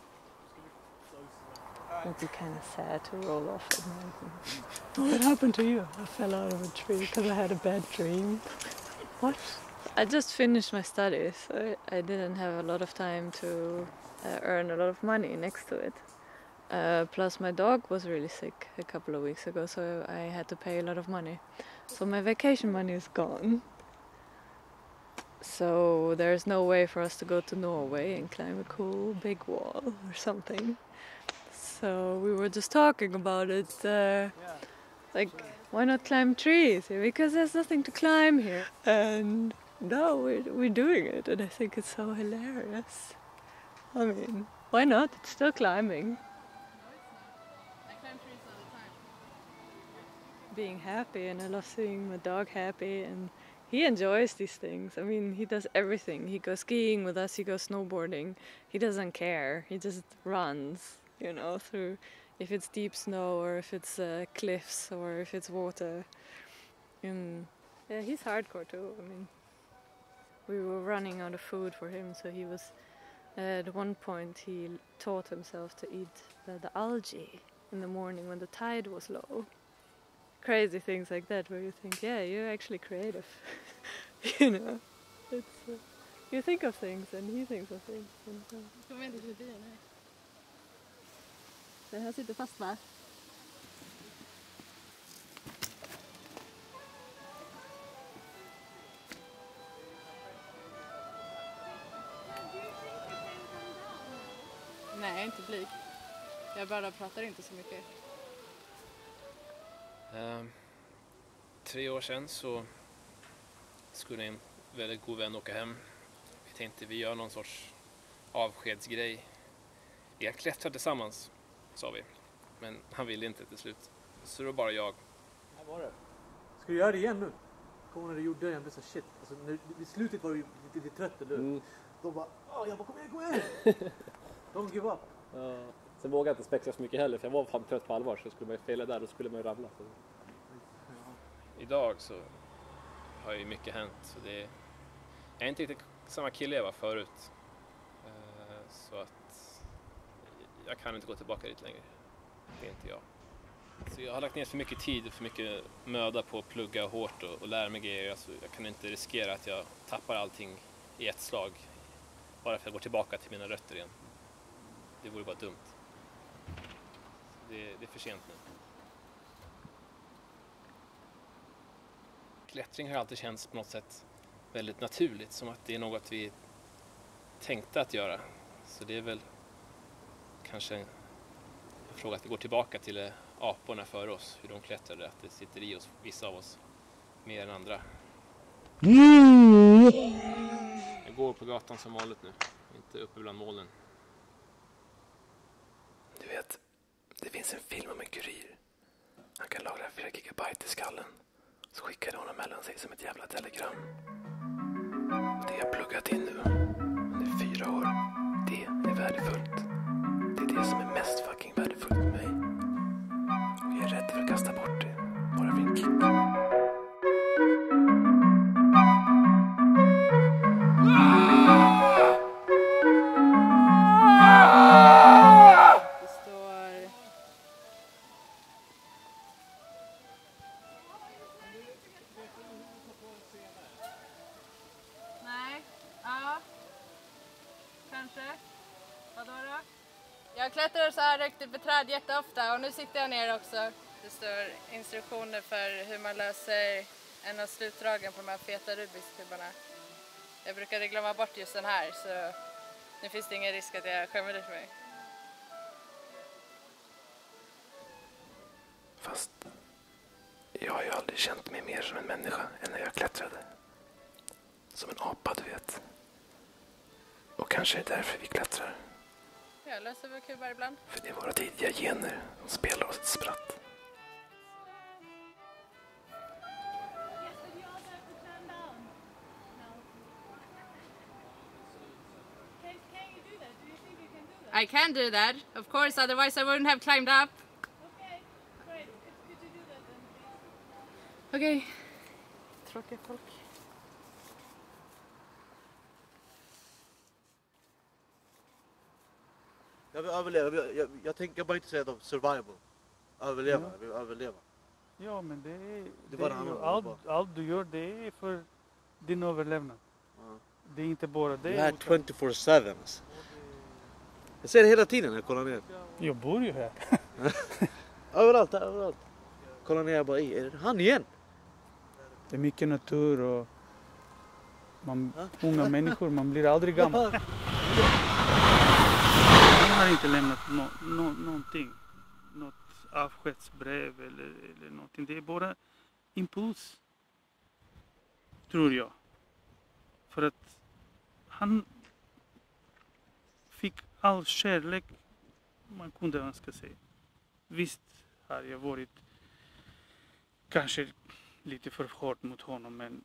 It'd be kind of sad to roll off at night. What happened to you? I fell out of a tree because I had a bad dream. What? I just finished my studies. So I didn't have a lot of time to earn a lot of money next to it. Plus my dog was really sick a couple of weeks ago, so I had to pay a lot of money. So my vacation money is gone. So there's no way for us to go to Norway and climb a cool big wall or something. So we were just talking about it, like, why not climb trees here? Because there's nothing to climb here. And now we're doing it, and I think it's so hilarious. I mean, why not? It's still climbing. I climb trees all the time. Being happy, and I love seeing my dog happy, and he enjoys these things. I mean, he does everything. He goes skiing with us, he goes snowboarding. He doesn't care. He just runs, you know, through, if it's deep snow or if it's cliffs or if it's water. And yeah, he's hardcore too. I mean, we were running out of food for him, so he was, at one point he taught himself to eat the algae in the morning when the tide was low. Crazy things like that where you think, yeah, you're actually creative. You know, it's, you think of things and he thinks of things. And, Kom igen, det är det här. Det här sitter fast, va? Nej, inte blyg. Jag bara pratar inte så mycket. 3 år sedan så skulle en väldigt god vän åka hem. Vi tänkte vi gör någon sorts avskedsgrej. Vi klättrar tillsammans, sa vi. Men han ville inte till slut. Så det var bara jag. Här var det. Ska du göra det igen nu? Kommer när du gjorde det, jag blev så shit. Alltså, vid slutet var du lite trött, eller hur? De bara, jag bara, kom igen. Don't give up. Ja. Sen vågade jag inte spexa så mycket heller, för jag var fan trött på allvar. Så skulle man ju fela där, då skulle man ju ramla. Så. Idag så har ju mycket hänt. Så jag är inte riktigt samma kille jag var förut. Så att jag kan inte gå tillbaka dit längre. Det är inte jag. Så jag har lagt ner för mycket tid och för mycket möda på att plugga hårt och lära mig grejer. Alltså, jag kan inte riskera att jag tappar allting i ett slag. Bara för att jag går tillbaka till mina rötter igen. Det vore bara dumt. Det är för sent nu. Klättring har alltid känts på något sätt väldigt naturligt. Som att det är något vi tänkte att göra. Så det är väl kanske en fråga att vi går tillbaka till aporna före oss. Hur de klättrade. Att det sitter i oss, vissa av oss, mer än andra. Jag går på gatan som vanligt nu. Inte uppe bland molnen. Du vet, det finns en film om en kurir. Han kan lagra 4 gigabyte i skallen. Så skickar honom mellan sig som ett jävla telegram. Och det jag pluggat in nu under 4 år, det är värdefullt. Det är det som är mest fucking värdefullt med mig. Och jag är rädd för att kasta bort det, bara för en kick. Jag klättrar så här högt upp i träd jätteofta och nu sitter jag ner också. Det står instruktioner för hur man löser en av slutdragen på de här feta Rubiks-kubbarna. Jag brukade glömma bort just den här, så nu finns det ingen risk att jag skämmer ut mig. Fast jag har ju aldrig känt mig mer som en människa än när jag klättrade. Som en apa, du vet. Och kanske är det därför vi klättrar. Jag löser väl kubar ibland. För det är våra tidiga gener som spelar oss ett spratt. I can do that, of course, otherwise I wouldn't have climbed up. Okay, great. Could you do that then, please? Okay. Tråkiga folk. Jag vill överleva. Jag tänker bara inte säga att survival. Överleva. Jag vill överleva. Ja, men det var är ju allt du gör, det är för din överlevnad. Det är inte bara det. Det är 24/7. Jag ser det hela tiden när jag kollar ner. Jag bor ju här. överallt. Kolla ner, jag bara, är det han igen? Det är mycket natur och unga människor, man blir aldrig gammal. Han har inte lämnat någonting. Något avskedsbrev eller någonting. Det är bara impuls. Tror jag. För att han fick all kärlek man kunde önska sig. Visst har jag varit kanske lite för hård mot honom, men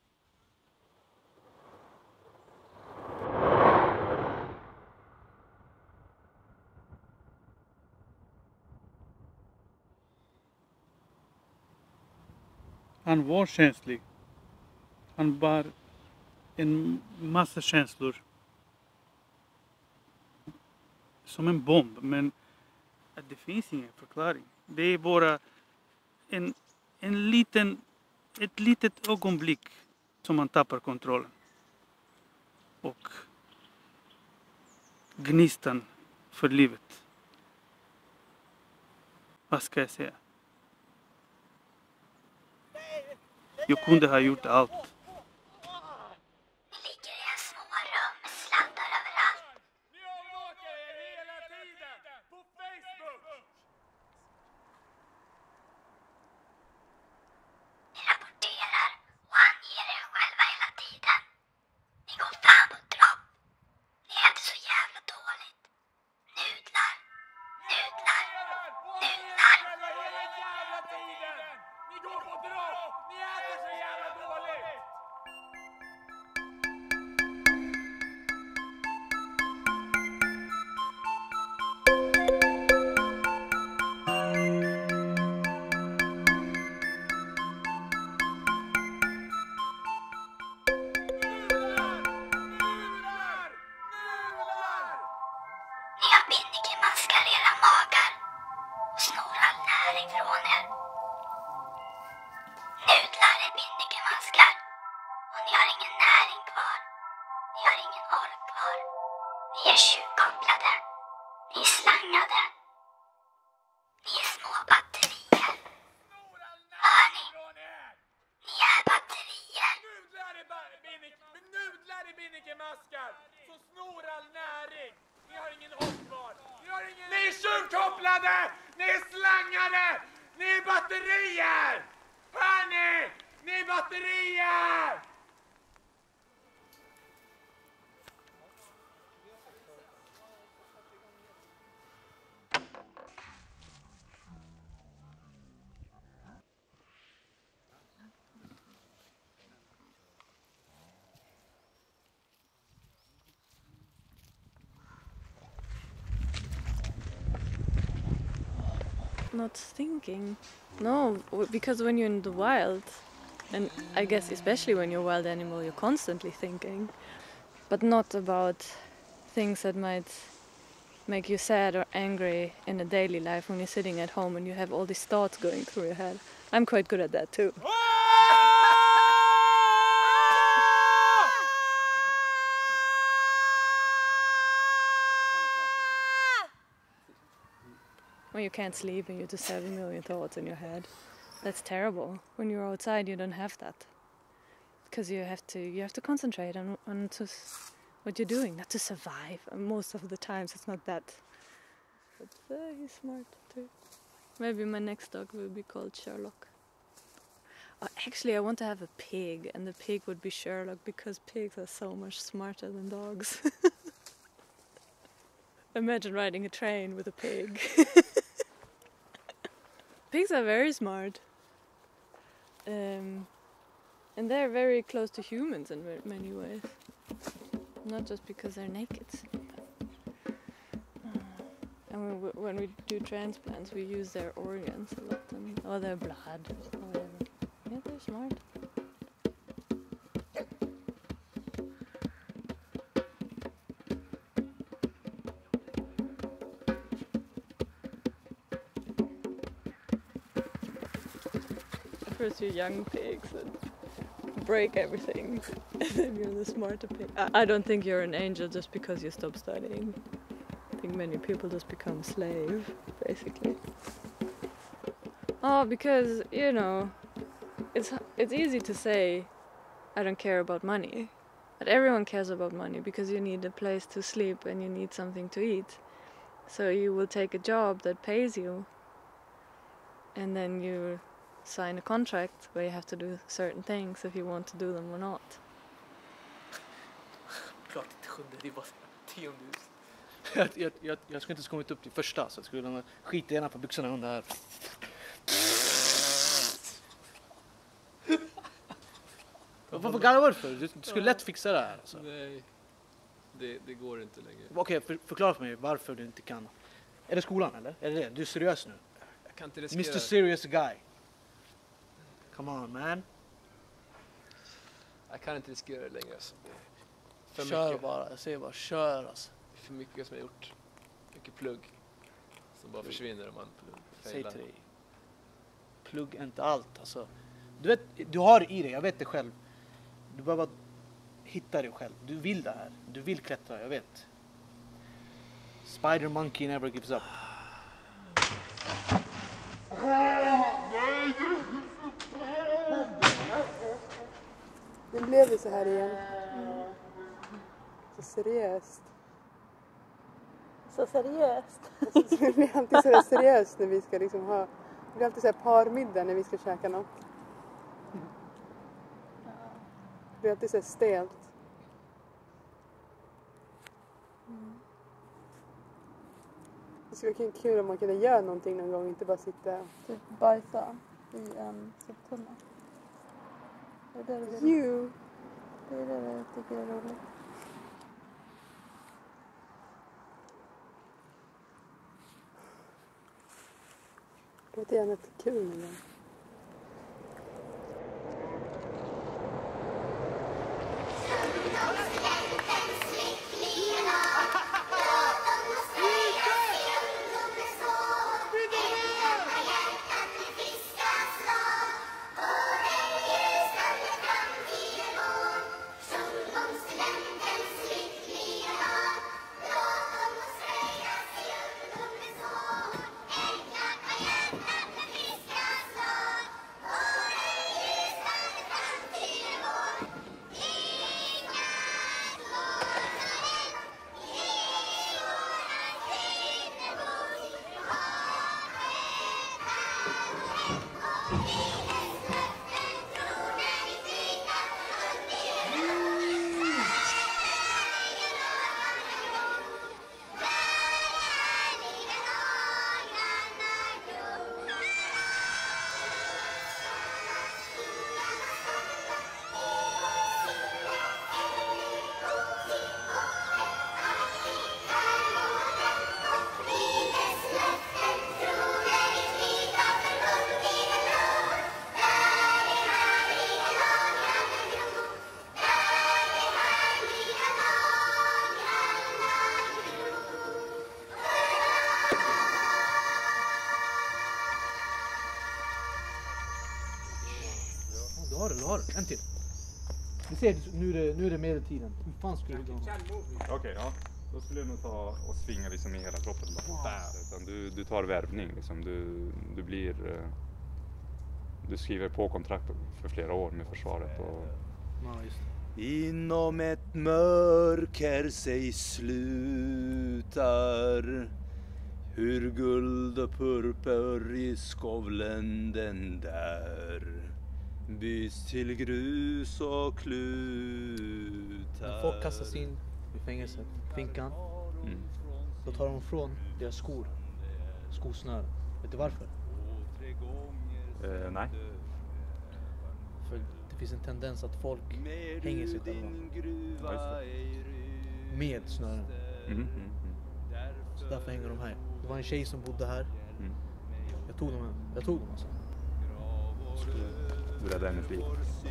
han var känslig. Han bar en massa känslor. Som en bomb, men det finns ingen förklaring. Det är bara ett litet ögonblick som man tappar kontrollen. Och gnistan för livet. Vad ska jag säga? Jag kunde ha gjort allt. Ni är tjuvkopplade! Ni är slangade! Ni är batterier! Hör ni? Ni är batterier! Not thinking. No, because when you're in the wild, and I guess especially when you're a wild animal, you're constantly thinking, but not about things that might make you sad or angry in a daily life when you're sitting at home and you have all these thoughts going through your head. I'm quite good at that too. When you can't sleep and you just have a million thoughts in your head. That's terrible. When you're outside, you don't have that. Because you have to concentrate on what you're doing, not to survive. And most of the times it's not that. But he's smart too. Maybe my next dog will be called Sherlock. Actually, I want to have a pig, and the pig would be Sherlock because pigs are so much smarter than dogs. Imagine riding a train with a pig. Pigs are very smart. And they're very close to humans in many ways. Not just because they're naked. And when we do transplants, we use their organs a lot, or their blood, or whatever. Yeah, they're smart. First you're young pigs and break everything, and then you're the smarter pig. I don't think you're an angel just because you stop studying. I think many people just become slave, basically. Oh, because, you know, it's easy to say, I don't care about money. But everyone cares about money because you need a place to sleep and you need something to eat. So you will take a job that pays you, and then you sign a contract where you have to do certain things if you want to do them or not. Klart inte sjunde, det är bara 10:e. Jag skulle inte kommit upp till första, så jag skulle skita gärna på byxorna under här. Varför garvar du för? Du skulle lätt fixa det här. Alltså. Nej, det går inte längre. Okej, förklara för mig varför du inte kan. Är det skolan eller? Är det det? Du är seriös nu? Jag kan inte riskera. Mr. Serious Guy. Come on man. Jag kan inte riskera det längre. Alltså. För Kör mycket. bara, jag säger bara kör alltså. För mycket som jag gjort. Mycket plugg. Som bara försvinner om man Säg failar. till dig. Plugg är inte allt alltså. Du vet, du har det i dig, jag vet det själv. Du behöver bara hitta dig själv. Du vill det här. Du vill klättra, jag vet. Spider monkey never gives up. Nu blev det så här igen. Så seriöst. Så seriöst. Alltså, det blir alltid så där seriöst när vi ska liksom ha... Det blir alltid så här parmiddag när vi ska käka något. Det blir alltid så här stelt. Det skulle vara kul om man kunde göra någonting någon gång, inte bara sitta... Typ bajsa i en soptunna. Det är det du vill. You! Det är det jag tycker är roligt. Det låter gärna lite kul någon gång. Du har en till. Du ser, nu är det medeltiden. Hur fan skulle du gå? Okej, ja. Då skulle jag nog ta och svinga liksom i hela kroppen. Bara där. Utan du tar värvning liksom. Du blir... Du skriver på kontrakt för flera år med försvaret. Och... Ja, just det. Inom ett mörker sig slutar hur guld och purpur i skovlen den där byts till grus och klutar. När folk kastas in i fängelset, finkan, då tar de från deras skor, skosnören. Vet du varför? Nej. För det finns en tendens att folk hänger sig själva med snören. Så därför hänger de här. Det var en tjej som bodde här. Jag tog dem alltså. Du räddade hennes liv.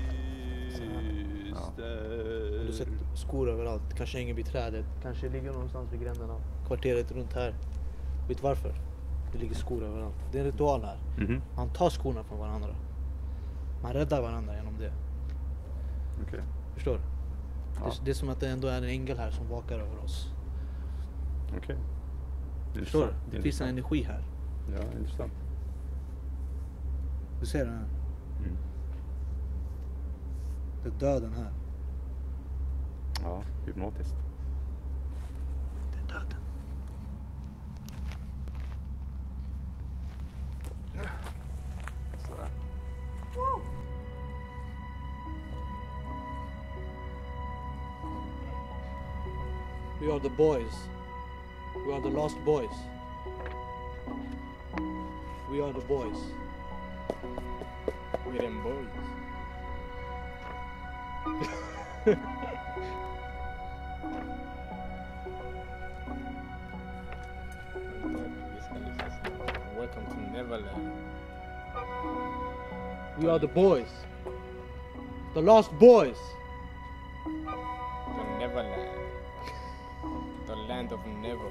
Ja. Du har sett skor överallt. Kanske hänger vid trädet. Kanske ligger någonstans vid gränderna. Kvarteret runt här. Vet du varför? Det ligger skor överallt. Det är en ritual här. Man tar skorna från varandra. Man räddar varandra genom det. Okej. Förstår du? Ja. Det är som att det ändå är en ängel här som vakar över oss. Okej. Förstår du? Det finns en energi här. Ja, intressant. Du ser den här? Det är döden här. Ja, hypnotiskt. Det är döden. Sådär. We are the boys. We are the lost boys. We are the boys. We're them boys. Welcome to Neverland. We are the boys. The lost boys. The Neverland. The land of never.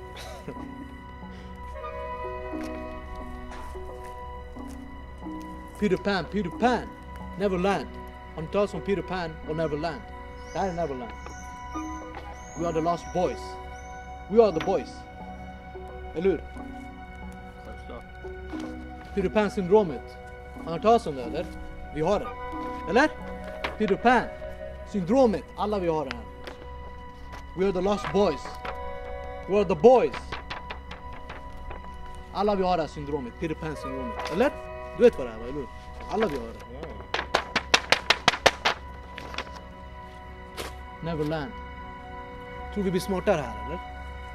Peter Pan. Neverland. Har ni talat om Peter Pan och Neverland? Det här är Neverland. We are the lost boys. We are the boys. Eller hur? Självklart. Peter Pan-syndromet. Har ni talat om det eller? Vi har det. Eller? Peter Pan-syndromet. Alla vi har det här. We are the lost boys. We are the boys. Alla vi har det här syndromet. Peter Pan-syndromet. Eller? Du vet vad det är, eller hur? Alla vi har det. Neverland. Tror vi blir smartare här, eller?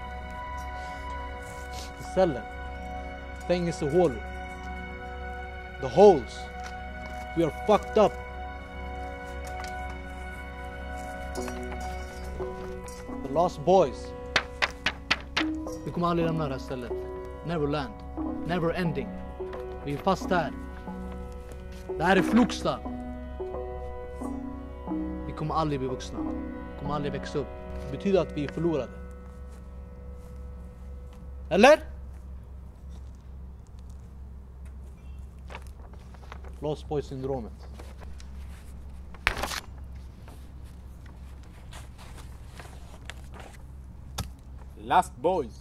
Celler. Fängelsehålor. The holes. We are fucked up. The lost boys. Vi kommer aldrig lämna det här stället. Neverland. Never ending. Vi är fast här. Det här är Flugsta. Vi kommer aldrig bli vuxna. Vi kommer aldrig växa upp. Det betyder att vi är förlorade. Eller? Lost boys-syndromet. Last boys.